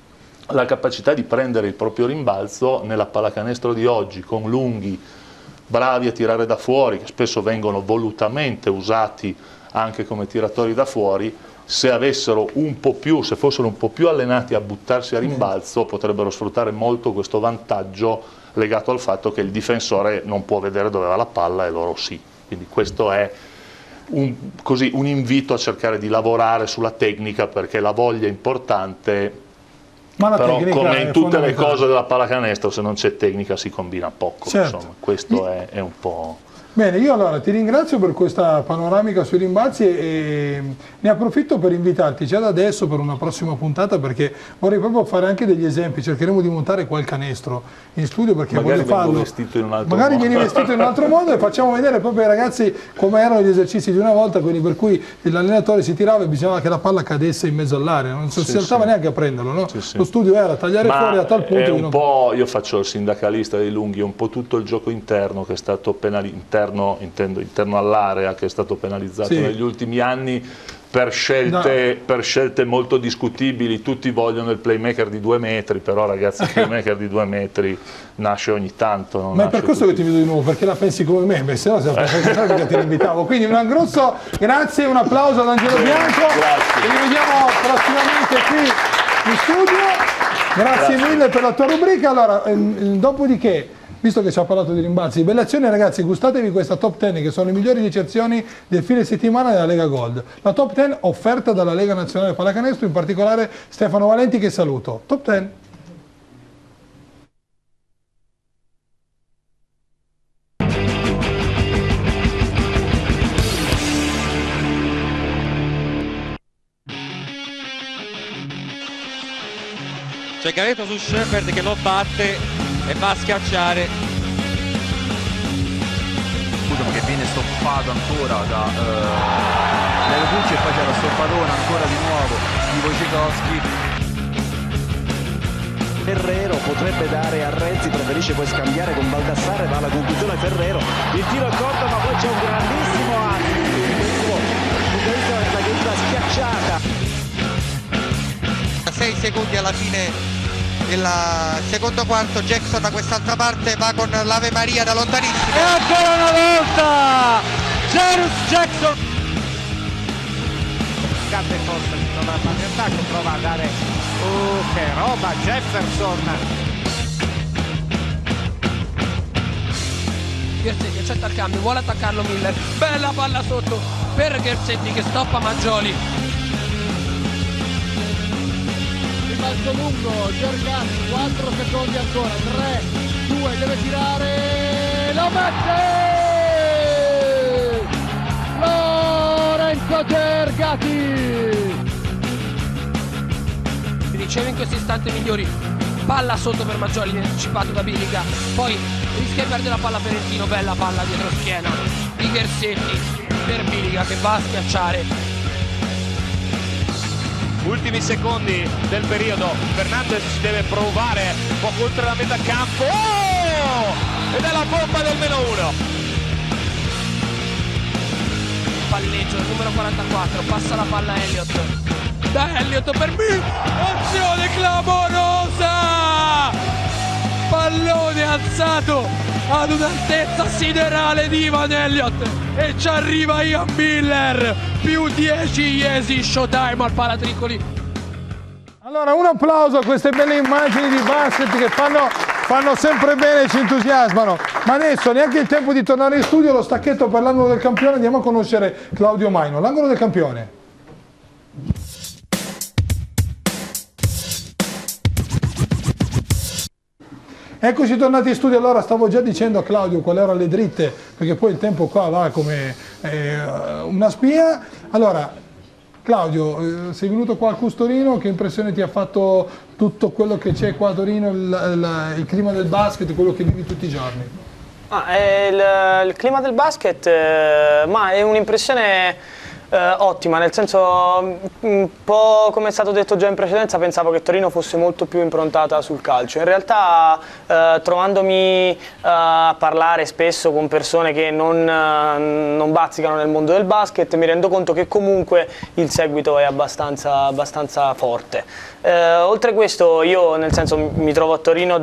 la capacità di prendere il proprio rimbalzo nella pallacanestro di oggi, con lunghi, bravi a tirare da fuori, che spesso vengono volutamente usati anche come tiratori da fuori. Se avessero un po' più, se fossero un po' più allenati a buttarsi a rimbalzo, potrebbero sfruttare molto questo vantaggio legato al fatto che il difensore non può vedere dove va la palla e loro sì. Quindi questo è un, così, un invito a cercare di lavorare sulla tecnica, perché la voglia è importante, ma la però come in tutte le cose della pallacanestro, se non c'è tecnica si combina poco. Certo. Insomma, questo è, è un po'... Bene, io allora ti ringrazio per questa panoramica sui rimbalzi e ne approfitto per invitarti già da adesso per una prossima puntata, perché vorrei proprio fare anche degli esempi. Cercheremo di montare qualche canestro in studio, perché magari voglio farlo. Vestito in un altro magari modo. vieni vestito in un altro modo e facciamo vedere proprio ai ragazzi come erano gli esercizi di una volta, quindi per cui l'allenatore si tirava e bisognava che la palla cadesse in mezzo all'area, non si sì, saltava sì. neanche a prenderlo, no? Sì, sì. Lo studio era tagliare Ma fuori a tal punto. È un non... po', io faccio il sindacalista dei lunghi, un po' tutto il gioco interno che è stato penalizzato, interno, intendo interno all'area, che è stato penalizzato sì. negli ultimi anni per scelte, no. per scelte molto discutibili. Tutti vogliono il playmaker di due metri, però ragazzi il playmaker di due metri nasce ogni tanto. Non Ma è per questo tutti. che ti vedo di nuovo, perché la pensi come me, beh, se no se la pensi che ti invitavo. Quindi un grosso grazie, un applauso ad Angelo Bianco, e vi vediamo prossimamente qui in studio. Grazie, grazie mille per la tua rubrica. Allora, ehm, dopodiché, visto che ci ha parlato di rimbalzi, di belle azioni, ragazzi, gustatevi questa top dieci, che sono le migliori ricezioni del fine settimana della Lega Gold. La top dieci offerta dalla Lega Nazionale Pallacanestro, in particolare Stefano Valenti, che saluto. Top dieci. C'è Gareto su Shepard che lo batte e va a schiacciare. Scusami, che viene stoppato ancora da uh, Leo Pucci, e poi c'è la stoppadona ancora di nuovo di Wojciechowski. Ferrero potrebbe dare a Renzi, preferisce poi scambiare con Baldassarre, va alla conclusione Ferrero, il tiro è corto ma poi c'è un grandissimo attimo, la ghianda schiacciata. sei secondi alla fine del secondo quarto, Jackson da quest'altra parte va con l'Ave Maria da lontanissimo. E ancora una volta Jarius Jackson. Cante forse di trovare il attacco, prova a dare oh, che roba Jefferson. Gherzetti accetta il cambio, vuole attaccarlo Miller, bella palla sotto per Gherzetti che stoppa Maggioli. Rimbalzo lungo, Gergani, quattro secondi ancora, tre, due, deve tirare, lo mette! Lorenzo Gergati! Riceve in questo istante migliori, palla sotto per Maggioli, viene anticipato da Biliga, poi rischia di perdere la palla Ferentino, bella palla dietro schiena di Gherzetti per Biliga che va a schiacciare. Ultimi secondi del periodo, Fernandez si deve provare poco oltre la metà campo, oh! Ed è la bomba del meno uno. Palleggio, il numero quarantaquattro, passa la palla a Elliott, da Elliott per me, azione clamorosa, pallone alzato ad un'altezza siderale di Ivan Elliott e ci arriva Ian Miller, più dieci Iesi Showtime al Palatricoli. Allora un applauso a queste belle immagini di basket che fanno, fanno sempre bene e ci entusiasmano. Ma adesso neanche il tempo di tornare in studio, lo stacchetto per l'angolo del campione, andiamo a conoscere Claudio Maino. L'angolo del campione. Eccoci tornati in studio. Allora stavo già dicendo a Claudio qual erano le dritte, perché poi il tempo qua va come eh, una spia. Allora Claudio, eh, sei venuto qua al Custorino, che impressione ti ha fatto tutto quello che c'è qua a Torino, il, il, il clima del basket, quello che vivi tutti i giorni? Ah, il, il clima del basket eh, ma è un'impressione eh, ottima, nel senso, un po' come è stato detto già in precedenza, pensavo che Torino fosse molto più improntata sul calcio. In realtà eh, trovandomi eh, a parlare spesso con persone che non, eh, non bazzicano nel mondo del basket, mi rendo conto che comunque il seguito è abbastanza, abbastanza forte. Eh, oltre a questo, io nel senso mi trovo a Torino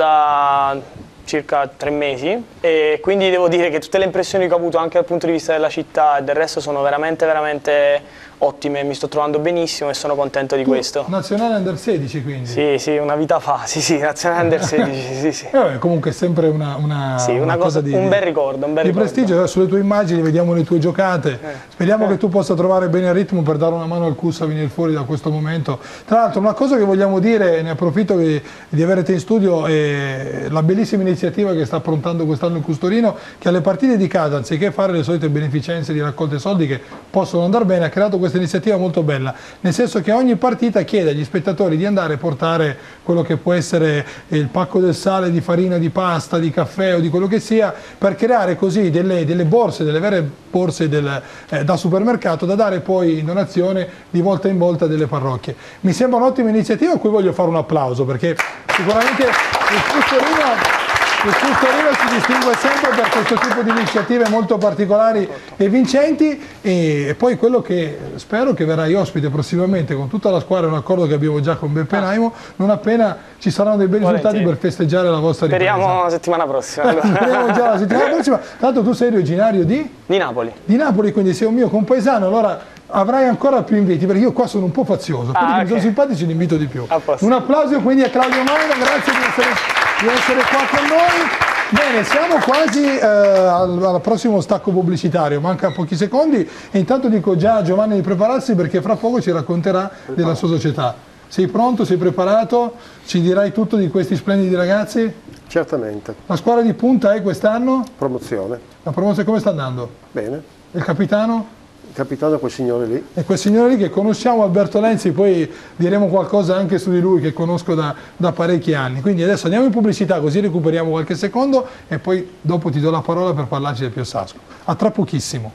da circa tre mesi e quindi devo dire che tutte le impressioni che ho avuto anche dal punto di vista della città e del resto sono veramente veramente ottime, mi sto trovando benissimo e sono contento di tu, questo. Nazionale under sedici quindi? Sì, sì, una vita fa, sì, sì, nazionale under sedici, sì, sì. Eh, comunque è sempre una, una, sì, una, una cosa, cosa di, un bel ricordo, un bel di ricordo. prestigio. Sulle tue immagini vediamo le tue giocate, eh. speriamo eh. che tu possa trovare bene il ritmo per dare una mano al Cus a venire fuori da questo momento. Tra l'altro una cosa che vogliamo dire, ne approfitto di, di avere te in studio, è la bellissima iniziativa che sta approntando quest'anno il Custorino, che alle partite di casa, anziché fare le solite beneficenze di raccolte soldi che possono andare bene, ha creato questa iniziativa molto bella. Nel senso che ogni partita chiede agli spettatori di andare a portare quello che può essere il pacco del sale, di farina, di pasta, di caffè o di quello che sia, per creare così delle, delle borse, delle vere borse del, eh, da supermercato, da dare poi in donazione di volta in volta delle parrocchie. Mi sembra un'ottima iniziativa, a cui voglio fare un applauso, perché sicuramente il Custorino Il Custorino si distingue sempre per questo tipo di iniziative molto particolari e vincenti, e poi quello che spero che verrai ospite prossimamente con tutta la squadra, è un accordo che abbiamo già con Beppenaimo, non appena ci saranno dei bei risultati per festeggiare la vostra ripresa. Speriamo la settimana prossima. Allora. Speriamo già la settimana prossima. Tra l'altro tu sei originario di? Di Napoli. Di Napoli, quindi sei un mio compaesano, allora avrai ancora più inviti, perché io qua sono un po' fazioso, quelli ah, che okay. mi sono simpatici li invito di più. Un applauso quindi a Claudio Maina, grazie di essere, di essere qua con noi. Bene, siamo quasi eh, al, al prossimo stacco pubblicitario, manca pochi secondi e intanto dico già a Giovanni di prepararsi, perché fra poco ci racconterà della sua società. Sei pronto? Sei preparato? Ci dirai tutto di questi splendidi ragazzi? Certamente. La squadra di punta è quest'anno? Promozione. La promozione come sta andando? Bene. Il capitano? Il capitano è quel signore lì. E quel signore lì che conosciamo, Alberto Lenzi, poi diremo qualcosa anche su di lui, che conosco da, da parecchi anni. Quindi adesso andiamo in pubblicità, così recuperiamo qualche secondo e poi dopo ti do la parola per parlarci del Piossasco. A tra pochissimo.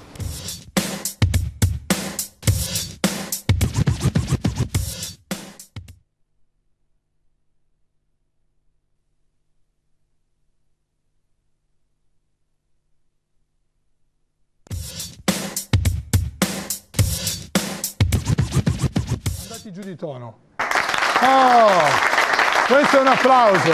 Giù di tono. Oh, questo è un applauso.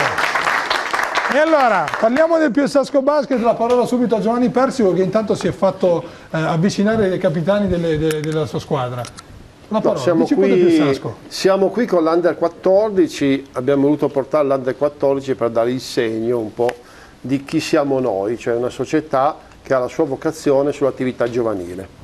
E allora parliamo del Piossasco Basket, la parola subito a Giovanni Persico, che intanto si è fatto eh, avvicinare ai capitani delle, delle, della sua squadra. La parola, no, siamo, qui, siamo qui con l'Under quattordici, abbiamo voluto portare l'Under quattordici per dare il segno un po' di chi siamo noi, cioè una società che ha la sua vocazione sull'attività giovanile.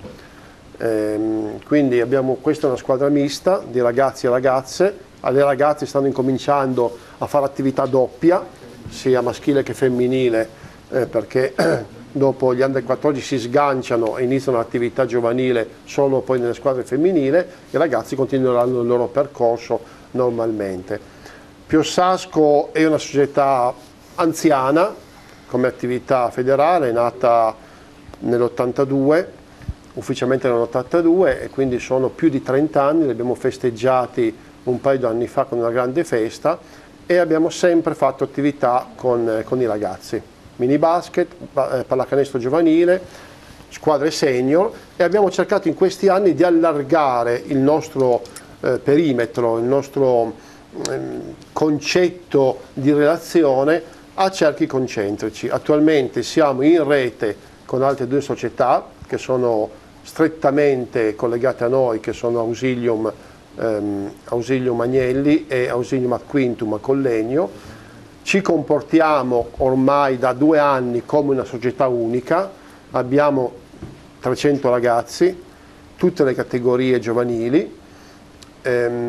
Quindi abbiamo, questa è una squadra mista di ragazzi e ragazze, le ragazze stanno incominciando a fare attività doppia, sia maschile che femminile, eh, perché dopo gli under quattordici si sganciano e iniziano l'attività giovanile solo poi nelle squadre femminili, i ragazzi continueranno il loro percorso normalmente. Piossasco è una società anziana come attività federale, è nata nell'ottantadue, ufficialmente nell'ottantadue, e quindi sono più di trenta anni, li abbiamo festeggiati un paio di anni fa con una grande festa e abbiamo sempre fatto attività con, con i ragazzi, mini basket, pallacanestro giovanile, squadre senior, e abbiamo cercato in questi anni di allargare il nostro eh, perimetro, il nostro eh, concetto di relazione a cerchi concentrici. Attualmente siamo in rete con altre due società che sono strettamente collegate a noi, che sono Ausilium, ehm, Ausilium Agnelli e Ausilium Ad Quintum a Collegno. Ci comportiamo ormai da due anni come una società unica, abbiamo trecento ragazzi, tutte le categorie giovanili, ehm,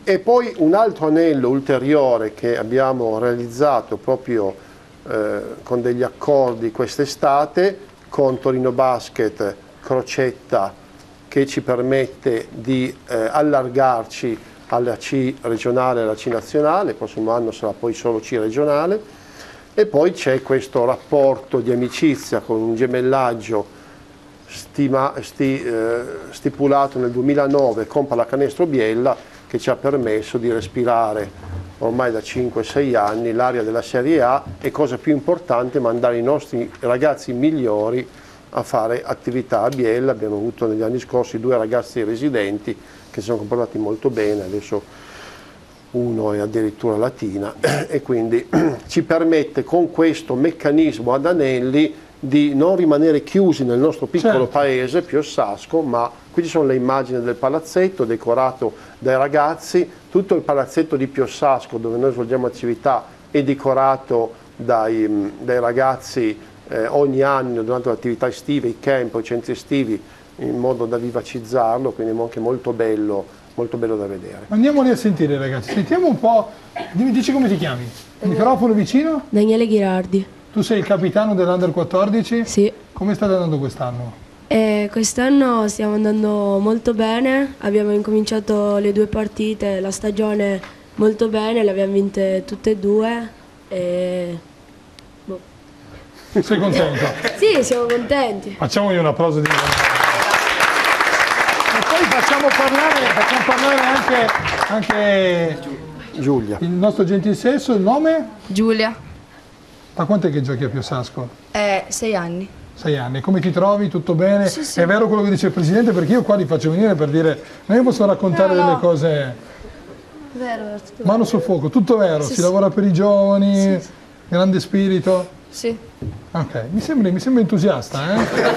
E poi un altro anello ulteriore che abbiamo realizzato proprio eh, con degli accordi quest'estate con Torino Basket, Crocetta, che ci permette di eh, allargarci alla C regionale e alla C nazionale, il prossimo anno sarà poi solo C regionale, e poi c'è questo rapporto di amicizia con un gemellaggio stima, sti, eh, stipulato nel duemilanove con Pallacanestro Biella, che ci ha permesso di respirare ormai da cinque sei anni l'aria della Serie A e, cosa più importante, mandare i nostri ragazzi migliori a fare attività a Biella. Abbiamo avuto negli anni scorsi due ragazzi residenti che si sono comportati molto bene, adesso uno è addirittura Latina, e quindi ci permette con questo meccanismo ad anelli di non rimanere chiusi nel nostro piccolo certo. paese, Piossasco, ma qui ci sono le immagini del palazzetto decorato dai ragazzi, tutto il palazzetto di Piossasco dove noi svolgiamo attività è decorato dai, dai ragazzi eh, ogni anno durante le attività estive, i camp, i centri estivi, in modo da vivacizzarlo, quindi è anche molto bello, molto bello da vedere. Andiamoli a sentire, ragazzi, sentiamo un po', dimmi, dici come ti chiami? Il microfono vicino? Daniele Ghirardi. Tu sei il capitano dell'Under quattordici? Sì. Come state andando quest'anno? Eh, quest'anno stiamo andando molto bene, abbiamo incominciato le due partite, la stagione molto bene, le abbiamo vinte tutte e due e... boh. Sei contento? Sì, siamo contenti. Facciamogli un applauso di... E poi facciamo parlare, facciamo parlare anche, anche Giulia. Il nostro gentil sesso, il nome? Giulia. Da quant'è che giochi a Piossasco? Eh, sei anni. Sei anni. Come ti trovi? Tutto bene? Sì, sì. È vero quello che dice il Presidente? Perché io qua li faccio venire per dire, non io posso raccontare no, delle no. cose... Vero, vero. Tutto Mano vero. sul fuoco, tutto vero, Sì, si sì. lavora per i giovani, Sì, sì. grande spirito. Sì. Ok, mi sembra, mi sembra entusiasta,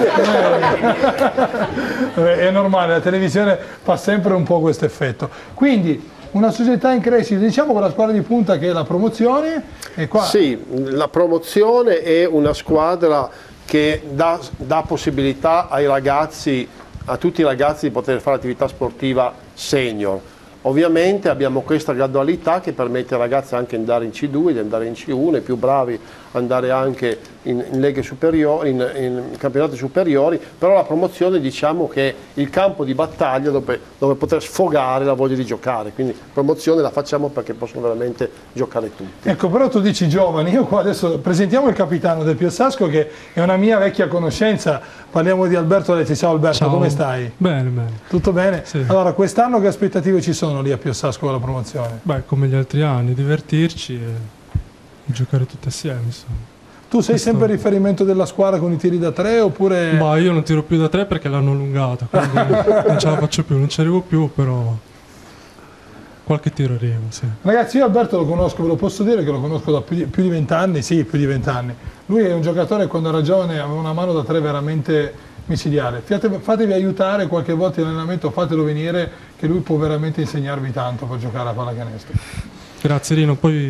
eh? È normale, la televisione fa sempre un po' questo effetto. Quindi, una società in crescita, diciamo con la squadra di punta che è la promozione. E qua... Sì, la promozione è una squadra che dà, dà possibilità ai ragazzi, a tutti i ragazzi di poter fare attività sportiva senior. Ovviamente abbiamo questa gradualità che permette ai ragazzi anche di andare in C due, di andare in C uno, i più bravi andare anche in, in leghe superiori, in, in campionati superiori, però la promozione diciamo che è il campo di battaglia dove, dove poter sfogare la voglia di giocare, quindi promozione la facciamo perché possono veramente giocare tutti. Ecco, però tu dici giovani, io qua adesso presentiamo il capitano del Piossasco che è una mia vecchia conoscenza, parliamo di Alberto Lecci. Ciao Alberto, Ciao. Come stai? Bene, bene. Tutto bene? Sì. Allora, quest'anno che aspettative ci sono lì a Piossasco con la promozione? Beh, come gli altri anni, divertirci e giocare tutti assieme, insomma. Tu sei Questo... sempre il riferimento della squadra con i tiri da tre oppure... Ma io non tiro più da tre perché l'hanno allungata, quindi non ce la faccio più, non ci arrivo più, però qualche tiro arrivo, sì. Ragazzi, io Alberto lo conosco, ve lo posso dire che lo conosco da più di, più di vent'anni, sì, più di vent'anni. Lui è un giocatore che quando era giovane aveva una mano da tre veramente micidiale. Fate, fatevi aiutare qualche volta in allenamento, fatelo venire, che lui può veramente insegnarvi tanto per giocare a pallacanestro. Grazie Rino, poi...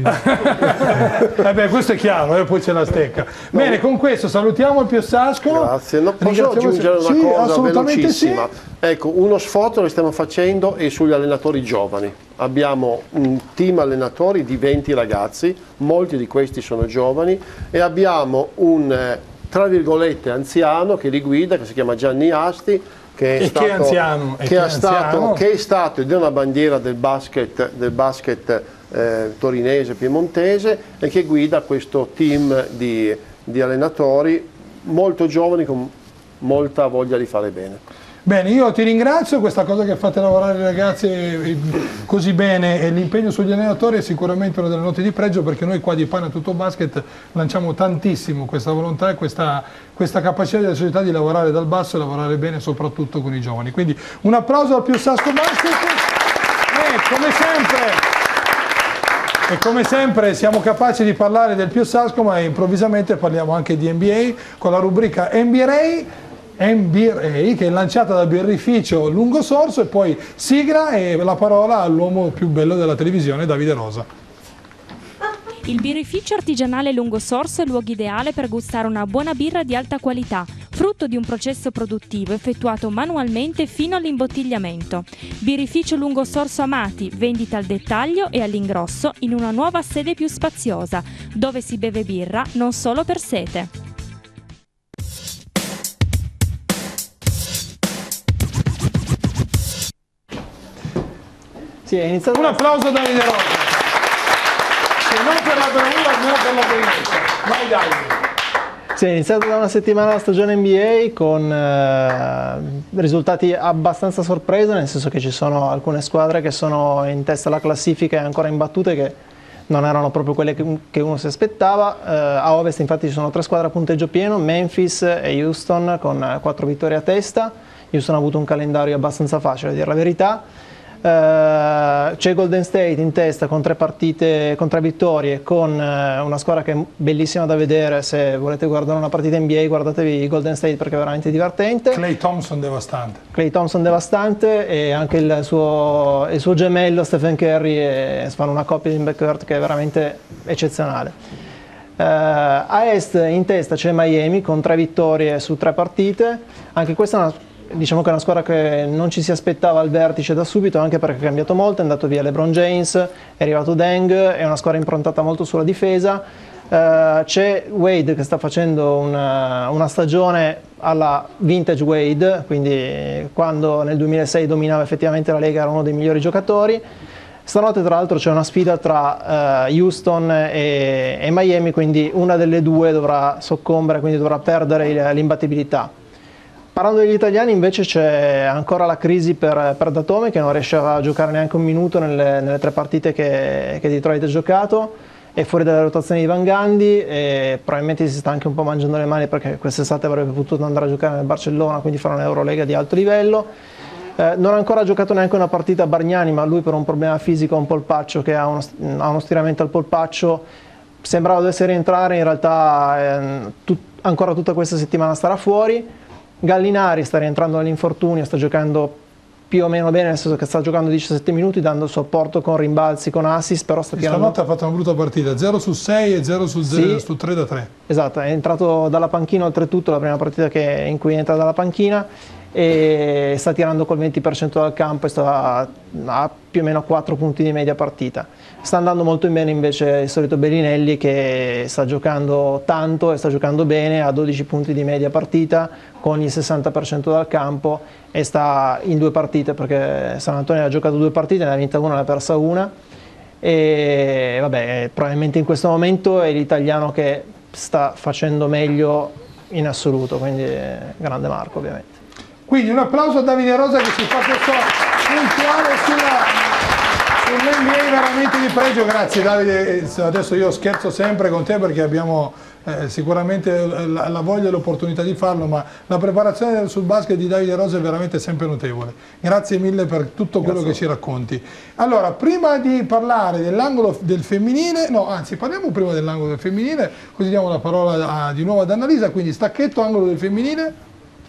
eh beh, questo è chiaro, eh, poi c'è la stecca. Bene, con questo salutiamo il Piossasco. Grazie, no, posso aggiungere una sì, cosa velocissima? Sì. Ecco, uno sforzo che stiamo facendo è sugli allenatori giovani. Abbiamo un team allenatori di venti ragazzi, molti di questi sono giovani, e abbiamo un, eh, tra virgolette, anziano che li guida, che si chiama Gianni Asti, che è, e stato, che anziano, che, che è stato, anziano. che è stato ed è una bandiera del basket, del basket eh, torinese, piemontese, e che guida questo team di, di allenatori molto giovani con molta voglia di fare bene. Bene, io ti ringrazio, questa cosa che fate lavorare i ragazzi così bene e l'impegno sugli allenatori è sicuramente una delle note di pregio, perché noi qua di Pane a Tutto Basket lanciamo tantissimo questa volontà e questa, questa capacità della società di lavorare dal basso e lavorare bene soprattutto con i giovani. Quindi un applauso al Piossasco Basket e come sempre... E come sempre siamo capaci di parlare del Piossasco, ma improvvisamente parliamo anche di N B A con la rubrica N B A. N B A che è lanciata dal birrificio Lungo Sorso, e poi sigla e la parola all'uomo più bello della televisione, Davide Rosa. Il birrificio artigianale Lungo Sorso è il luogo ideale per gustare una buona birra di alta qualità, frutto di un processo produttivo effettuato manualmente fino all'imbottigliamento. Birrificio lungo Sorso Amati, vendita al dettaglio e all'ingrosso in una nuova sede più spaziosa, dove si beve birra non solo per sete. Sì, è iniziato... Un applauso a Davide Rosa. Se non per la bravura, almeno per la bellezza. Vai Davide. Sì, è iniziata da una settimana la stagione N B A con eh, risultati abbastanza sorpresa, nel senso che ci sono alcune squadre che sono in testa alla classifica e ancora imbattute, che non erano proprio quelle che, che uno si aspettava. Eh, a Ovest infatti ci sono tre squadre a punteggio pieno, Memphis e Houston con quattro vittorie a testa. Houston ha avuto un calendario abbastanza facile, a dire la verità. Uh, c'è Golden State in testa con tre partite, con tre vittorie, con uh, una squadra che è bellissima da vedere. Se volete guardare una partita N B A, guardatevi Golden State perché è veramente divertente. Klay Thompson devastante. Klay Thompson devastante e anche il suo, il suo gemello Stephen Curry, e fanno una coppia in backcourt che è veramente eccezionale. Uh, a Est in testa c'è Miami con tre vittorie su tre partite. Anche questa è una Diciamo che è una squadra che non ci si aspettava al vertice da subito, anche perché è cambiato molto, è andato via LeBron James, è arrivato Deng, è una squadra improntata molto sulla difesa. Uh, c'è Wade che sta facendo una, una stagione alla vintage Wade, quindi quando nel duemilasei dominava effettivamente la Lega era uno dei migliori giocatori. Stanotte tra l'altro c'è una sfida tra uh, Houston e, e Miami, quindi una delle due dovrà soccombere, quindi dovrà perdere l'imbattibilità. Parlando degli italiani invece c'è ancora la crisi per, per Datome, che non riesce a giocare neanche un minuto nelle, nelle tre partite che, che Detroit ha giocato, è fuori dalle rotazioni di Van Gundy e probabilmente si sta anche un po' mangiando le mani perché quest'estate avrebbe potuto andare a giocare nel Barcellona, quindi fare un'Eurolega di alto livello. Eh, non ha ancora giocato neanche una partita a Bargnani, ma lui per un problema fisico ha un polpaccio che ha uno, ha uno stiramento al polpaccio. Sembrava dovesse rientrare, in realtà eh, tut, ancora tutta questa settimana starà fuori. Gallinari sta rientrando dall'infortunio, sta giocando più o meno bene, nel senso che sta giocando diciassette minuti, dando il suo apporto con rimbalzi, con assist, però sta tirando... Stanotte ha fatto una brutta partita, zero su sei e zero su, sì, su tre da tre. Esatto, è entrato dalla panchina oltretutto, la prima partita che, in cui entra dalla panchina, e sta tirando col venti per cento dal campo e sta a più o meno quattro punti di media partita. Sta andando molto bene invece il solito Bellinelli, che sta giocando tanto e sta giocando bene, a dodici punti di media partita con il sessanta per cento dal campo, e sta in due partite perché San Antonio ha giocato due partite, ne ha vinta una e ne ha persa una, e vabbè, probabilmente in questo momento è l'italiano che sta facendo meglio in assoluto, quindi grande Marco ovviamente. Quindi un applauso a Davide Rosa che si fa questo puntuale sulla, sull'N B A veramente di pregio. Grazie Davide, adesso io scherzo sempre con te perché abbiamo eh, sicuramente la, la voglia e l'opportunità di farlo, ma la preparazione sul basket di Davide Rosa è veramente sempre notevole. Grazie mille per tutto quello Grazie. che ci racconti. Allora, prima di parlare dell'angolo del femminile, no anzi parliamo prima dell'angolo del femminile, così diamo la parola a, di nuovo ad Annalisa, quindi stacchetto angolo del femminile.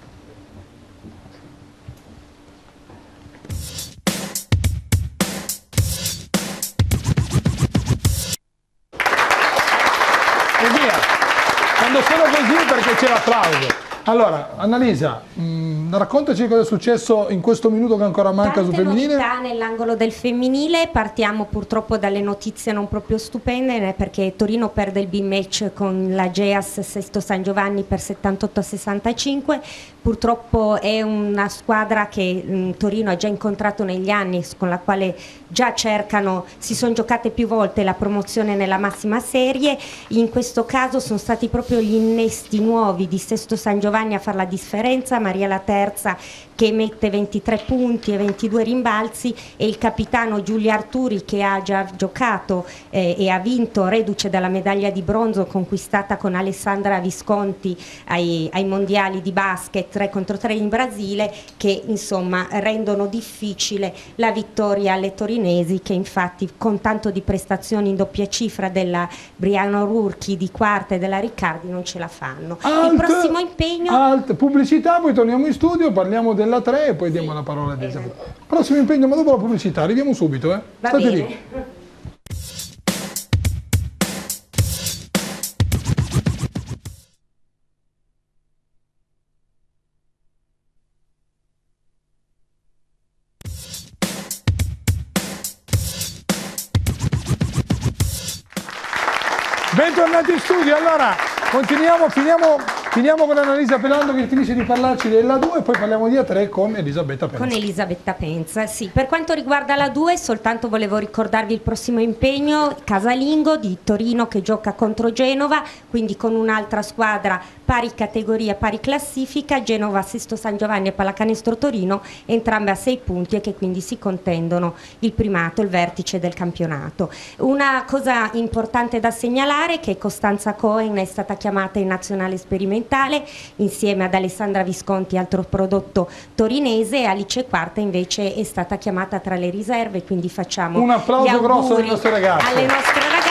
Sono così perché c'è l'applauso. Allora, Annalisa, mh, raccontaci cosa è successo in questo minuto che ancora manca sul femminile. Nell'angolo del femminile partiamo purtroppo dalle notizie non proprio stupende, perché Torino perde il B-match con la Geas Sesto San Giovanni per settantotto a sessantacinque. Purtroppo è una squadra che mh, Torino ha già incontrato negli anni, con la quale già cercano, si sono giocate più volte la promozione nella massima serie. In questo caso sono stati proprio gli innesti nuovi di Sesto San Giovanni a fare la differenza, Maria la Terza che mette ventitré punti e ventidue rimbalzi, e il capitano Giulia Arturi che ha già giocato eh, e ha vinto, reduce dalla medaglia di bronzo conquistata con Alessandra Visconti ai, ai mondiali di basket tre contro tre in Brasile, che insomma rendono difficile la vittoria alle torinesi, che infatti con tanto di prestazioni in doppia cifra della Briano Rurchi di quarta e della Riccardi non ce la fanno. Alt, il prossimo impegno alt, pubblicità, poi torniamo in studio, parliamo della tre e poi diamo la parola a Elisa. Prossimo impegno, ma dopo la pubblicità, arriviamo subito, eh? Va State bene. lì. Bentornati in studio, allora continuiamo, finiamo, finiamo con Annalisa Pelando che finisce di parlarci della due e poi parliamo di A tre con Elisabetta Penza. Con Elisabetta Penza, sì. Per quanto riguarda la due, soltanto volevo ricordarvi il prossimo impegno casalingo di Torino che gioca contro Genova, quindi con un'altra squadra pari categoria, pari classifica, Genova Sesto San Giovanni e Pallacanestro Torino, entrambe a sei punti e che quindi si contendono il primato, il vertice del campionato. Una cosa importante da segnalare è che Costanza Cohen è stata chiamata in nazionale sperimentale insieme ad Alessandra Visconti, altro prodotto torinese, e Alice Quarta invece è stata chiamata tra le riserve, quindi facciamo un applauso grosso alle nostre ragazze. Alle nostre ragazze.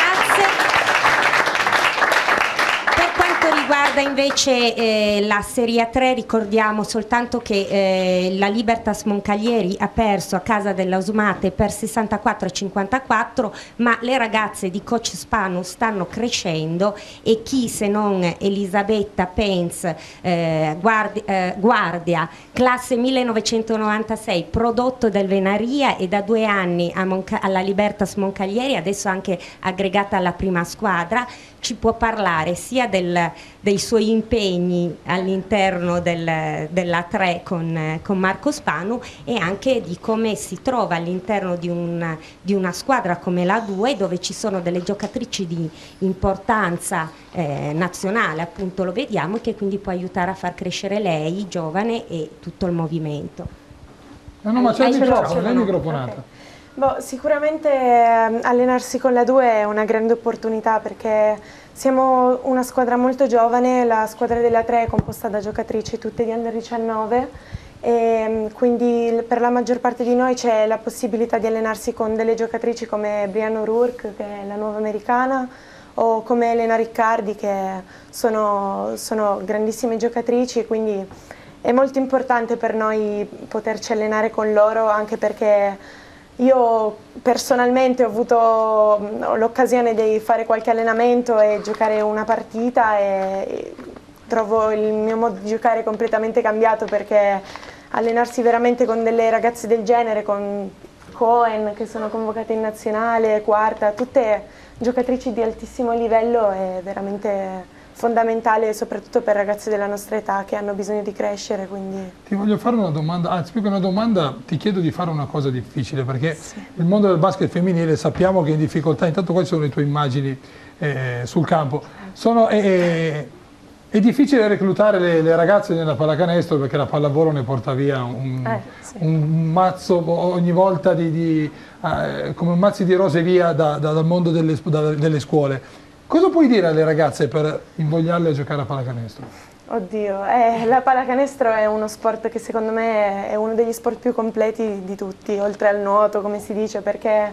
Riguarda invece eh, la Serie A tre, ricordiamo soltanto che eh, la Libertas Moncaglieri ha perso a casa della Usumate per sessantaquattro a cinquantaquattro, ma le ragazze di coach Spanu stanno crescendo e chi se non Elisabetta Penz, eh, guardi, eh, guardia, classe millenovecentonovantasei, prodotto del Venaria e da due anni a Monca- alla Libertas Moncaglieri, adesso anche aggregata alla prima squadra, ci può parlare sia del, dei suoi impegni all'interno del, della tre con, con Marco Spanu e anche di come si trova all'interno di, un, di una squadra come la due, dove ci sono delle giocatrici di importanza eh, nazionale, appunto lo vediamo, che quindi può aiutare a far crescere lei, giovane, e tutto il movimento. No, no, ma c'è il microfono, no? è microfonata. Okay. Boh, sicuramente eh, allenarsi con la due è una grande opportunità perché siamo una squadra molto giovane, la squadra della tre è composta da giocatrici tutte di under diciannove e quindi per la maggior parte di noi c'è la possibilità di allenarsi con delle giocatrici come Brianna O'Rourke, che è la nuova americana, o come Elena Riccardi, che sono, sono grandissime giocatrici, quindi è molto importante per noi poterci allenare con loro, anche perché io personalmente ho avuto l'occasione di fare qualche allenamento e giocare una partita e trovo il mio modo di giocare completamente cambiato, perché allenarsi veramente con delle ragazze del genere, con Cohen che sono convocate in nazionale, Quarta, tutte giocatrici di altissimo livello, è veramente fondamentale, soprattutto per ragazzi della nostra età che hanno bisogno di crescere. Quindi... Ti voglio fare una domanda, anzi più che una domanda ti chiedo di fare una cosa difficile, perché sì. Il mondo del basket femminile sappiamo che è in difficoltà. Intanto quali sono le tue immagini eh, sul campo? Sono, eh, è difficile reclutare le, le ragazze nella pallacanestro, perché la pallavolo ne porta via un, eh, sì. un mazzo ogni volta di, di, eh, come un mazzi di rose via da, da, dal mondo delle, da, delle scuole. Cosa puoi dire alle ragazze per invogliarle a giocare a pallacanestro? Oddio, eh, la pallacanestro è uno sport che secondo me è uno degli sport più completi di tutti, oltre al nuoto, come si dice, perché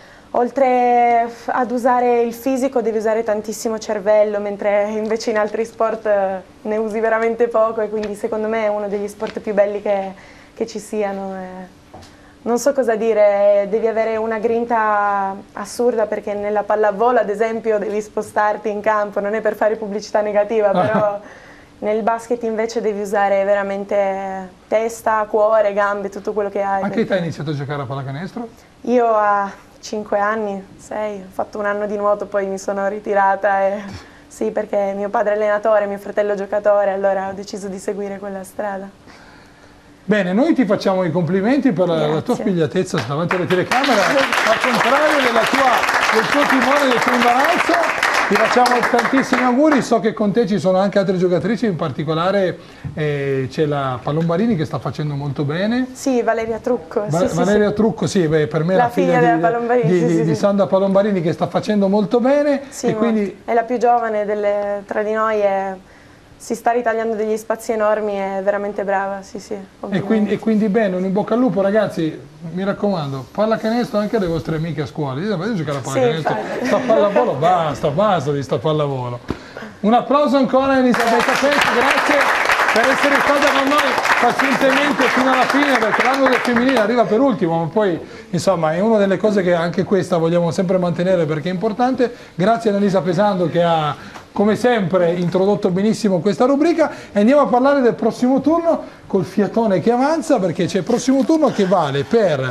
oltre ad usare il fisico devi usare tantissimo cervello, mentre invece in altri sport ne usi veramente poco, e quindi secondo me è uno degli sport più belli che, che ci siano. Eh. Non so cosa dire, devi avere una grinta assurda, perché nella pallavolo ad esempio devi spostarti in campo, non è per fare pubblicità negativa, però nel basket invece devi usare veramente testa, cuore, gambe, tutto quello che hai. A che età hai iniziato a giocare a pallacanestro? Io a cinque anni, sei, ho fatto un anno di nuoto, poi mi sono ritirata, e... sì, perché mio padre è allenatore, mio fratello giocatore, allora ho deciso di seguire quella strada. Bene, noi ti facciamo i complimenti per la, la tua spigliatezza davanti alle telecamere, al contrario della tua, del tuo timore, del tuo imbarazzo. Ti facciamo tantissimi auguri, so che con te ci sono anche altre giocatrici, in particolare eh, c'è la Palombarini che sta facendo molto bene. Sì, Valeria Trucco. Va- sì, Valeria sì, Trucco, sì, beh, per me la è la figlia, figlia di, di, sì, di, sì, di sì. Sandra Palombarini, che sta facendo molto bene. Sì, e quindi... è la più giovane delle, tra di noi, e si sta ritagliando degli spazi enormi, è veramente brava, sì, sì. E quindi, e quindi bene, un in bocca al lupo, ragazzi, mi raccomando, pallacanestro anche alle vostre amiche a scuola. Dite, ma io giocare a pallacanestro, sì, sta pallavolo, basta, basta di sta pallavolo. Un applauso ancora a Elisabetta Penza, grazie per essere stata con noi pazientemente fino alla fine, perché l'anno del femminile arriva per ultimo, ma poi insomma è una delle cose che anche questa vogliamo sempre mantenere perché è importante. Grazie a Annalisa Pesando che ha come sempre introdotto benissimo questa rubrica, e andiamo a parlare del prossimo turno col fiatone che avanza, perché c'è il prossimo turno che vale per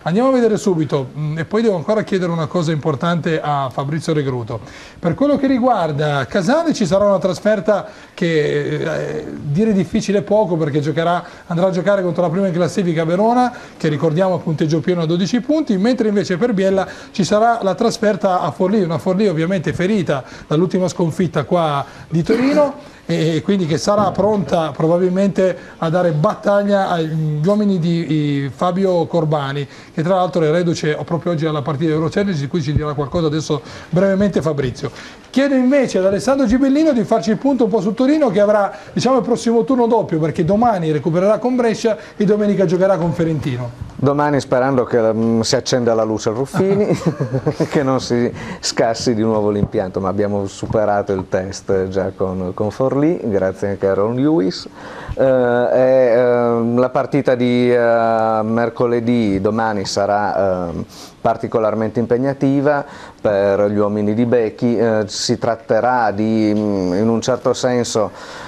Andiamo a vedere subito, mh, e poi devo ancora chiedere una cosa importante a Fabrizio Regruto. Per quello che riguarda Casale ci sarà una trasferta che eh, dire difficile poco, perché giocherà, andrà a giocare contro la prima in classifica Verona, che ricordiamo a punteggio pieno a dodici punti, mentre invece per Biella ci sarà la trasferta a Forlì, una Forlì ovviamente ferita dall'ultima sconfitta qua di Torino, e quindi che sarà pronta probabilmente a dare battaglia agli uomini di Fabio Corbani, che tra l'altro è reduce proprio oggi alla partita Eurochallenge, di cui ci dirà qualcosa adesso brevemente Fabrizio. Chiedo invece ad Alessandro Gibellino di farci il punto un po' su Torino, che avrà, diciamo, il prossimo turno doppio, perché domani recupererà con Brescia e domenica giocherà con Ferentino. Domani sperando che um, si accenda la luce al Ruffini, che non si scassi di nuovo l'impianto, ma abbiamo superato il test già con, con Forlì, grazie anche a Ron Lewis. Uh, e, uh, la partita di uh, mercoledì, domani, sarà uh, particolarmente impegnativa per gli uomini di Becchi. Uh, si tratterà di, in un certo senso,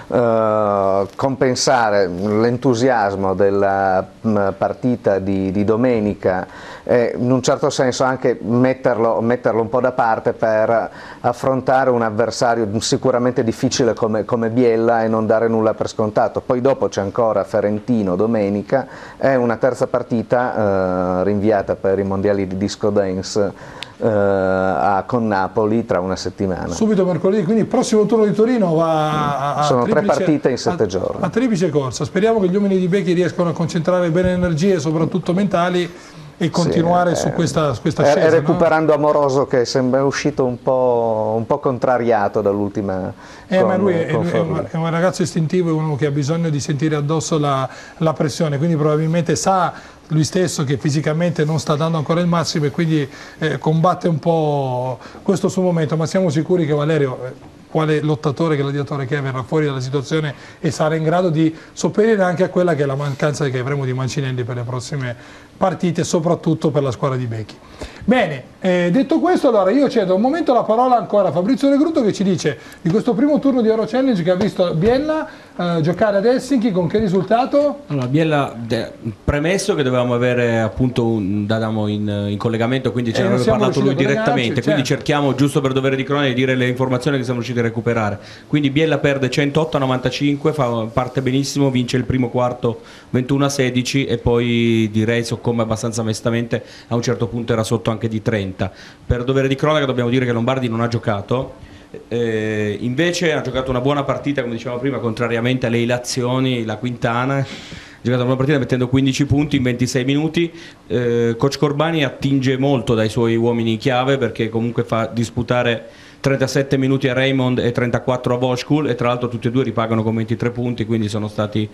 uh, compensare l'entusiasmo della uh, partita di, di domenica e in un certo senso anche metterlo, metterlo un po' da parte per affrontare un avversario sicuramente difficile come, come Biella e non dare nulla per scontato. Poi dopo c'è ancora Ferentino domenica e una terza partita eh, rinviata per i mondiali di disco dance eh, a, con Napoli tra una settimana. Subito mercoledì, quindi il prossimo turno di Torino va a, a Sono triplice, tre partite in sette a, giorni. A triplice corsa. Speriamo che gli uomini di Becchi riescano a concentrare bene energie, soprattutto mentali, e continuare sì, su questa, su questa e, scesa. E recuperando no? Amoroso, che sembra uscito un po', un po' contrariato dall'ultima eh, con, ma lui è, con è, un, è un ragazzo istintivo, è uno che ha bisogno di sentire addosso la, la pressione, quindi probabilmente sa lui stesso che fisicamente non sta dando ancora il massimo e quindi eh, combatte un po' questo suo momento, ma siamo sicuri che Valerio, eh, quale lottatore, gladiatore che è, verrà fuori dalla situazione e sarà in grado di sopperire anche a quella che è la mancanza che avremo di Mancinelli per le prossime partite, soprattutto per la squadra di Becchi. Bene, eh, detto questo, allora io cedo un momento la parola ancora a Fabrizio Regruto, che ci dice di questo primo turno di Eurochallenge che ha visto Biella eh, giocare ad Helsinki, con che risultato? Allora, Biella, premesso che dovevamo avere appunto un D'Adamo in, in collegamento, quindi ce ne aveva parlato lui direttamente, quindi certo. Cerchiamo, giusto per dovere di cronaca, di dire le informazioni che siamo riusciti a recuperare. Quindi Biella perde centootto a novantacinque, fa, parte benissimo, vince il primo quarto ventuno a sedici e poi direi soccombe abbastanza mestamente, a un certo punto era sotto anche di trenta. Per dovere di cronaca dobbiamo dire che Lombardi non ha giocato, eh, invece ha giocato una buona partita, come dicevamo prima, contrariamente alle ilazioni, la Quintana. Ha giocato una buona partita mettendo quindici punti in ventisei minuti. eh, Coach Corbani attinge molto dai suoi uomini chiave, perché comunque fa disputare trentasette minuti a Raymond e trentaquattro a Voskul, e tra l'altro tutti e due ripagano con ventitré punti, quindi sono stati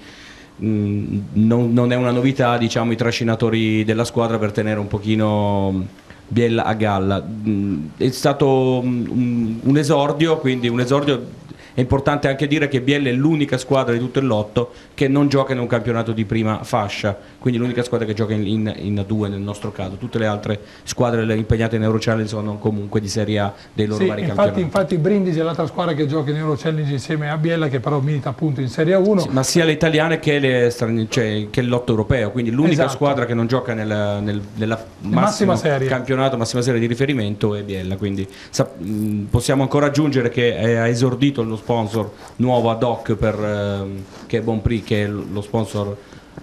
mh, non, non è una novità, diciamo, i trascinatori della squadra per tenere un pochino Biella a galla. Mh, è stato un, un esordio, quindi un esordio. È importante anche dire che Biella è l'unica squadra di tutto il lotto che non gioca in un campionato di prima fascia, quindi l'unica squadra che gioca in, in, in A due nel nostro caso. Tutte le altre squadre impegnate in Eurochallenge sono comunque di Serie A dei loro sì, vari infatti, campionati. Infatti Brindisi è l'altra squadra che gioca in Eurochallenge insieme a Biella, che però milita appunto in Serie A uno. Sì, ma sia le italiane che, le strani, cioè, che il lotto europeo, quindi l'unica esatto. squadra che non gioca nel, nel, nella massima serie. campionato, massima serie di riferimento è Biella, quindi sa, mh, possiamo ancora aggiungere che è, ha esordito lo sponsor nuovo ad hoc per, ehm, che è Bonprix, che è lo sponsor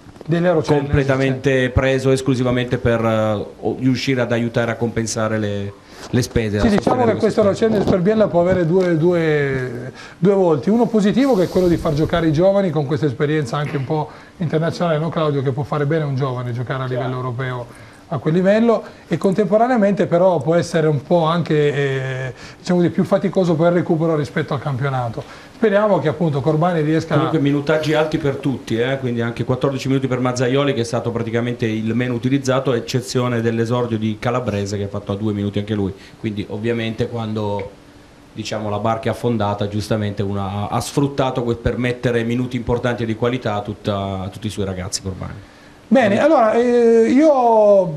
completamente preso esclusivamente per uh, riuscire ad aiutare a compensare le, le spese. Sì, diciamo che questo Eurochallenge per Biella può avere due, due, due volti, uno positivo che è quello di far giocare i giovani con questa esperienza anche un po' internazionale, no Claudio, che può fare bene un giovane giocare a livello europeo a quel livello, e contemporaneamente però può essere un po' anche eh, diciamo di più faticoso per il recupero rispetto al campionato. Speriamo che appunto Corbani riesca comunque a... minutaggi alti per tutti, eh? Quindi anche quattordici minuti per Mazzaioli, che è stato praticamente il meno utilizzato, eccezione dell'esordio di Calabrese che ha fatto a due minuti anche lui, quindi ovviamente quando diciamo la barca è affondata giustamente una, ha sfruttato per mettere minuti importanti e di qualità a, tutta, a tutti i suoi ragazzi Corbani. Bene, allora eh, io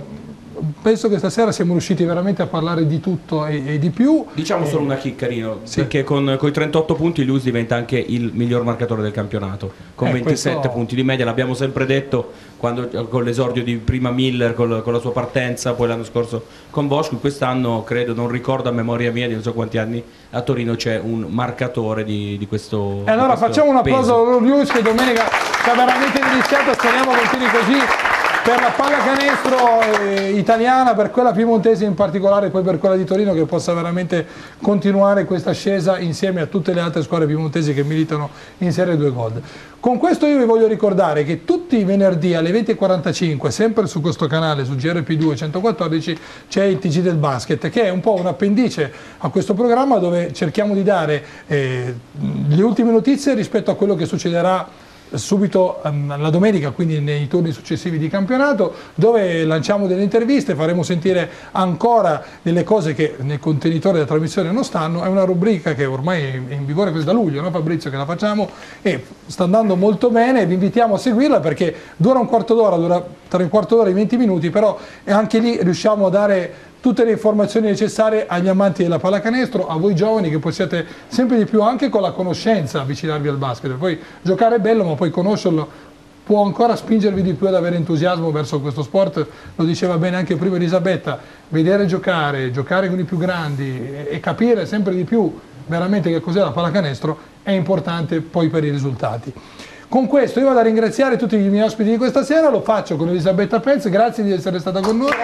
penso che stasera siamo riusciti veramente a parlare di tutto e, e di più. Diciamo e... solo una chicca, Rino, sì. perché con, con i trentotto punti Lewis diventa anche il miglior marcatore del campionato, con eh, ventisette questo... punti di media, l'abbiamo sempre detto quando, con l'esordio di prima Miller, con, con la sua partenza, poi l'anno scorso con Bosch, quest'anno credo, non ricordo a memoria mia di non so quanti anni, a Torino c'è un marcatore di, di questo E allora di questo facciamo un applauso peso. a Lewis che domenica ci ha veramente deliziato, speriamo continui così per la pallacanestro eh, italiana, per quella piemontese in particolare, e poi per quella di Torino, che possa veramente continuare questa ascesa insieme a tutte le altre squadre piemontesi che militano in Serie due Gold. Con questo io vi voglio ricordare che tutti i venerdì alle venti e quarantacinque, sempre su questo canale, su G R P due centoquattordici, c'è il T G del basket, che è un po' un appendice a questo programma dove cerchiamo di dare eh, le ultime notizie rispetto a quello che succederà subito um, la domenica, quindi nei turni successivi di campionato, dove lanciamo delle interviste, faremo sentire ancora delle cose che nel contenitore della trasmissione non stanno. È una rubrica che ormai è in vigore da luglio, no Fabrizio, che la facciamo e sta andando molto bene, vi invitiamo a seguirla perché dura un quarto d'ora, dura tra un quarto d'ora e venti minuti, però anche lì riusciamo a dare tutte le informazioni necessarie agli amanti della pallacanestro, a voi giovani che possiate sempre di più anche con la conoscenza avvicinarvi al basket. Poi giocare è bello, ma poi conoscerlo può ancora spingervi di più ad avere entusiasmo verso questo sport. Lo diceva bene anche prima Elisabetta, vedere giocare, giocare con i più grandi e, e capire sempre di più veramente che cos'è la pallacanestro è importante poi per i risultati. Con questo io vado a ringraziare tutti i miei ospiti di questa sera, lo faccio con Elisabetta Pez, grazie di essere stata con noi.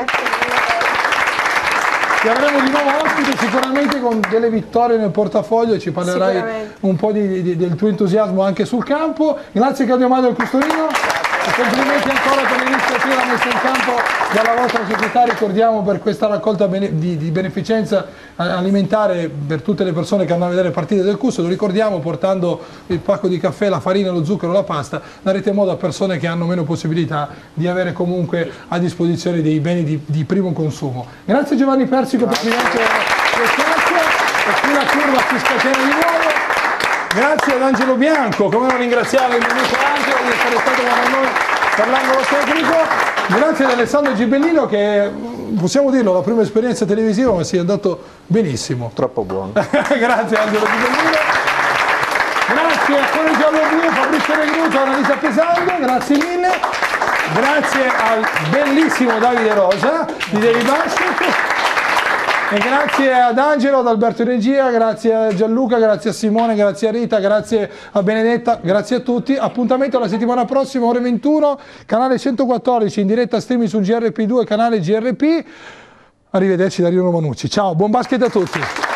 Ti avremo di nuovo ospite sicuramente con delle vittorie nel portafoglio e ci parlerai un po' di, di, del tuo entusiasmo anche sul campo. Grazie Claudio Amado del Custorino e complimenti ancora per l'iniziativa messa in campo dalla vostra società. Ricordiamo per questa raccolta bene, di, di beneficenza alimentare per tutte le persone che andranno a vedere partite del Custo, lo ricordiamo portando il pacco di caffè, la farina, lo zucchero, la pasta, darete modo a persone che hanno meno possibilità di avere comunque a disposizione dei beni di, di primo consumo. Grazie Giovanni Persico, Presidente del Calcio, e qui la curva si scatena di nuovo. Grazie ad Angelo Bianco, come non ringraziare il ministro Angelo di essere stato con noi per l'angolo tecnico. Grazie ad Alessandro Gibellino che, possiamo dirlo, la prima esperienza televisiva ma si è andato benissimo. Troppo buono. Grazie Angelo Gibellino. Grazie a Cuore Giallo Blu, Fabrizio Regruto, Annalisa Pesando, grazie mille. Grazie al bellissimo Davide Rosa di Daily Basket. E grazie ad Angelo, ad Alberto in regia, grazie a Gianluca, grazie a Simone, grazie a Rita, grazie a Benedetta, grazie a tutti. Appuntamento la settimana prossima, ore ventuno, canale centoquattordici in diretta streaming su G R P due, canale G R P. Arrivederci da Rino Romanucci. Ciao, buon basket a tutti.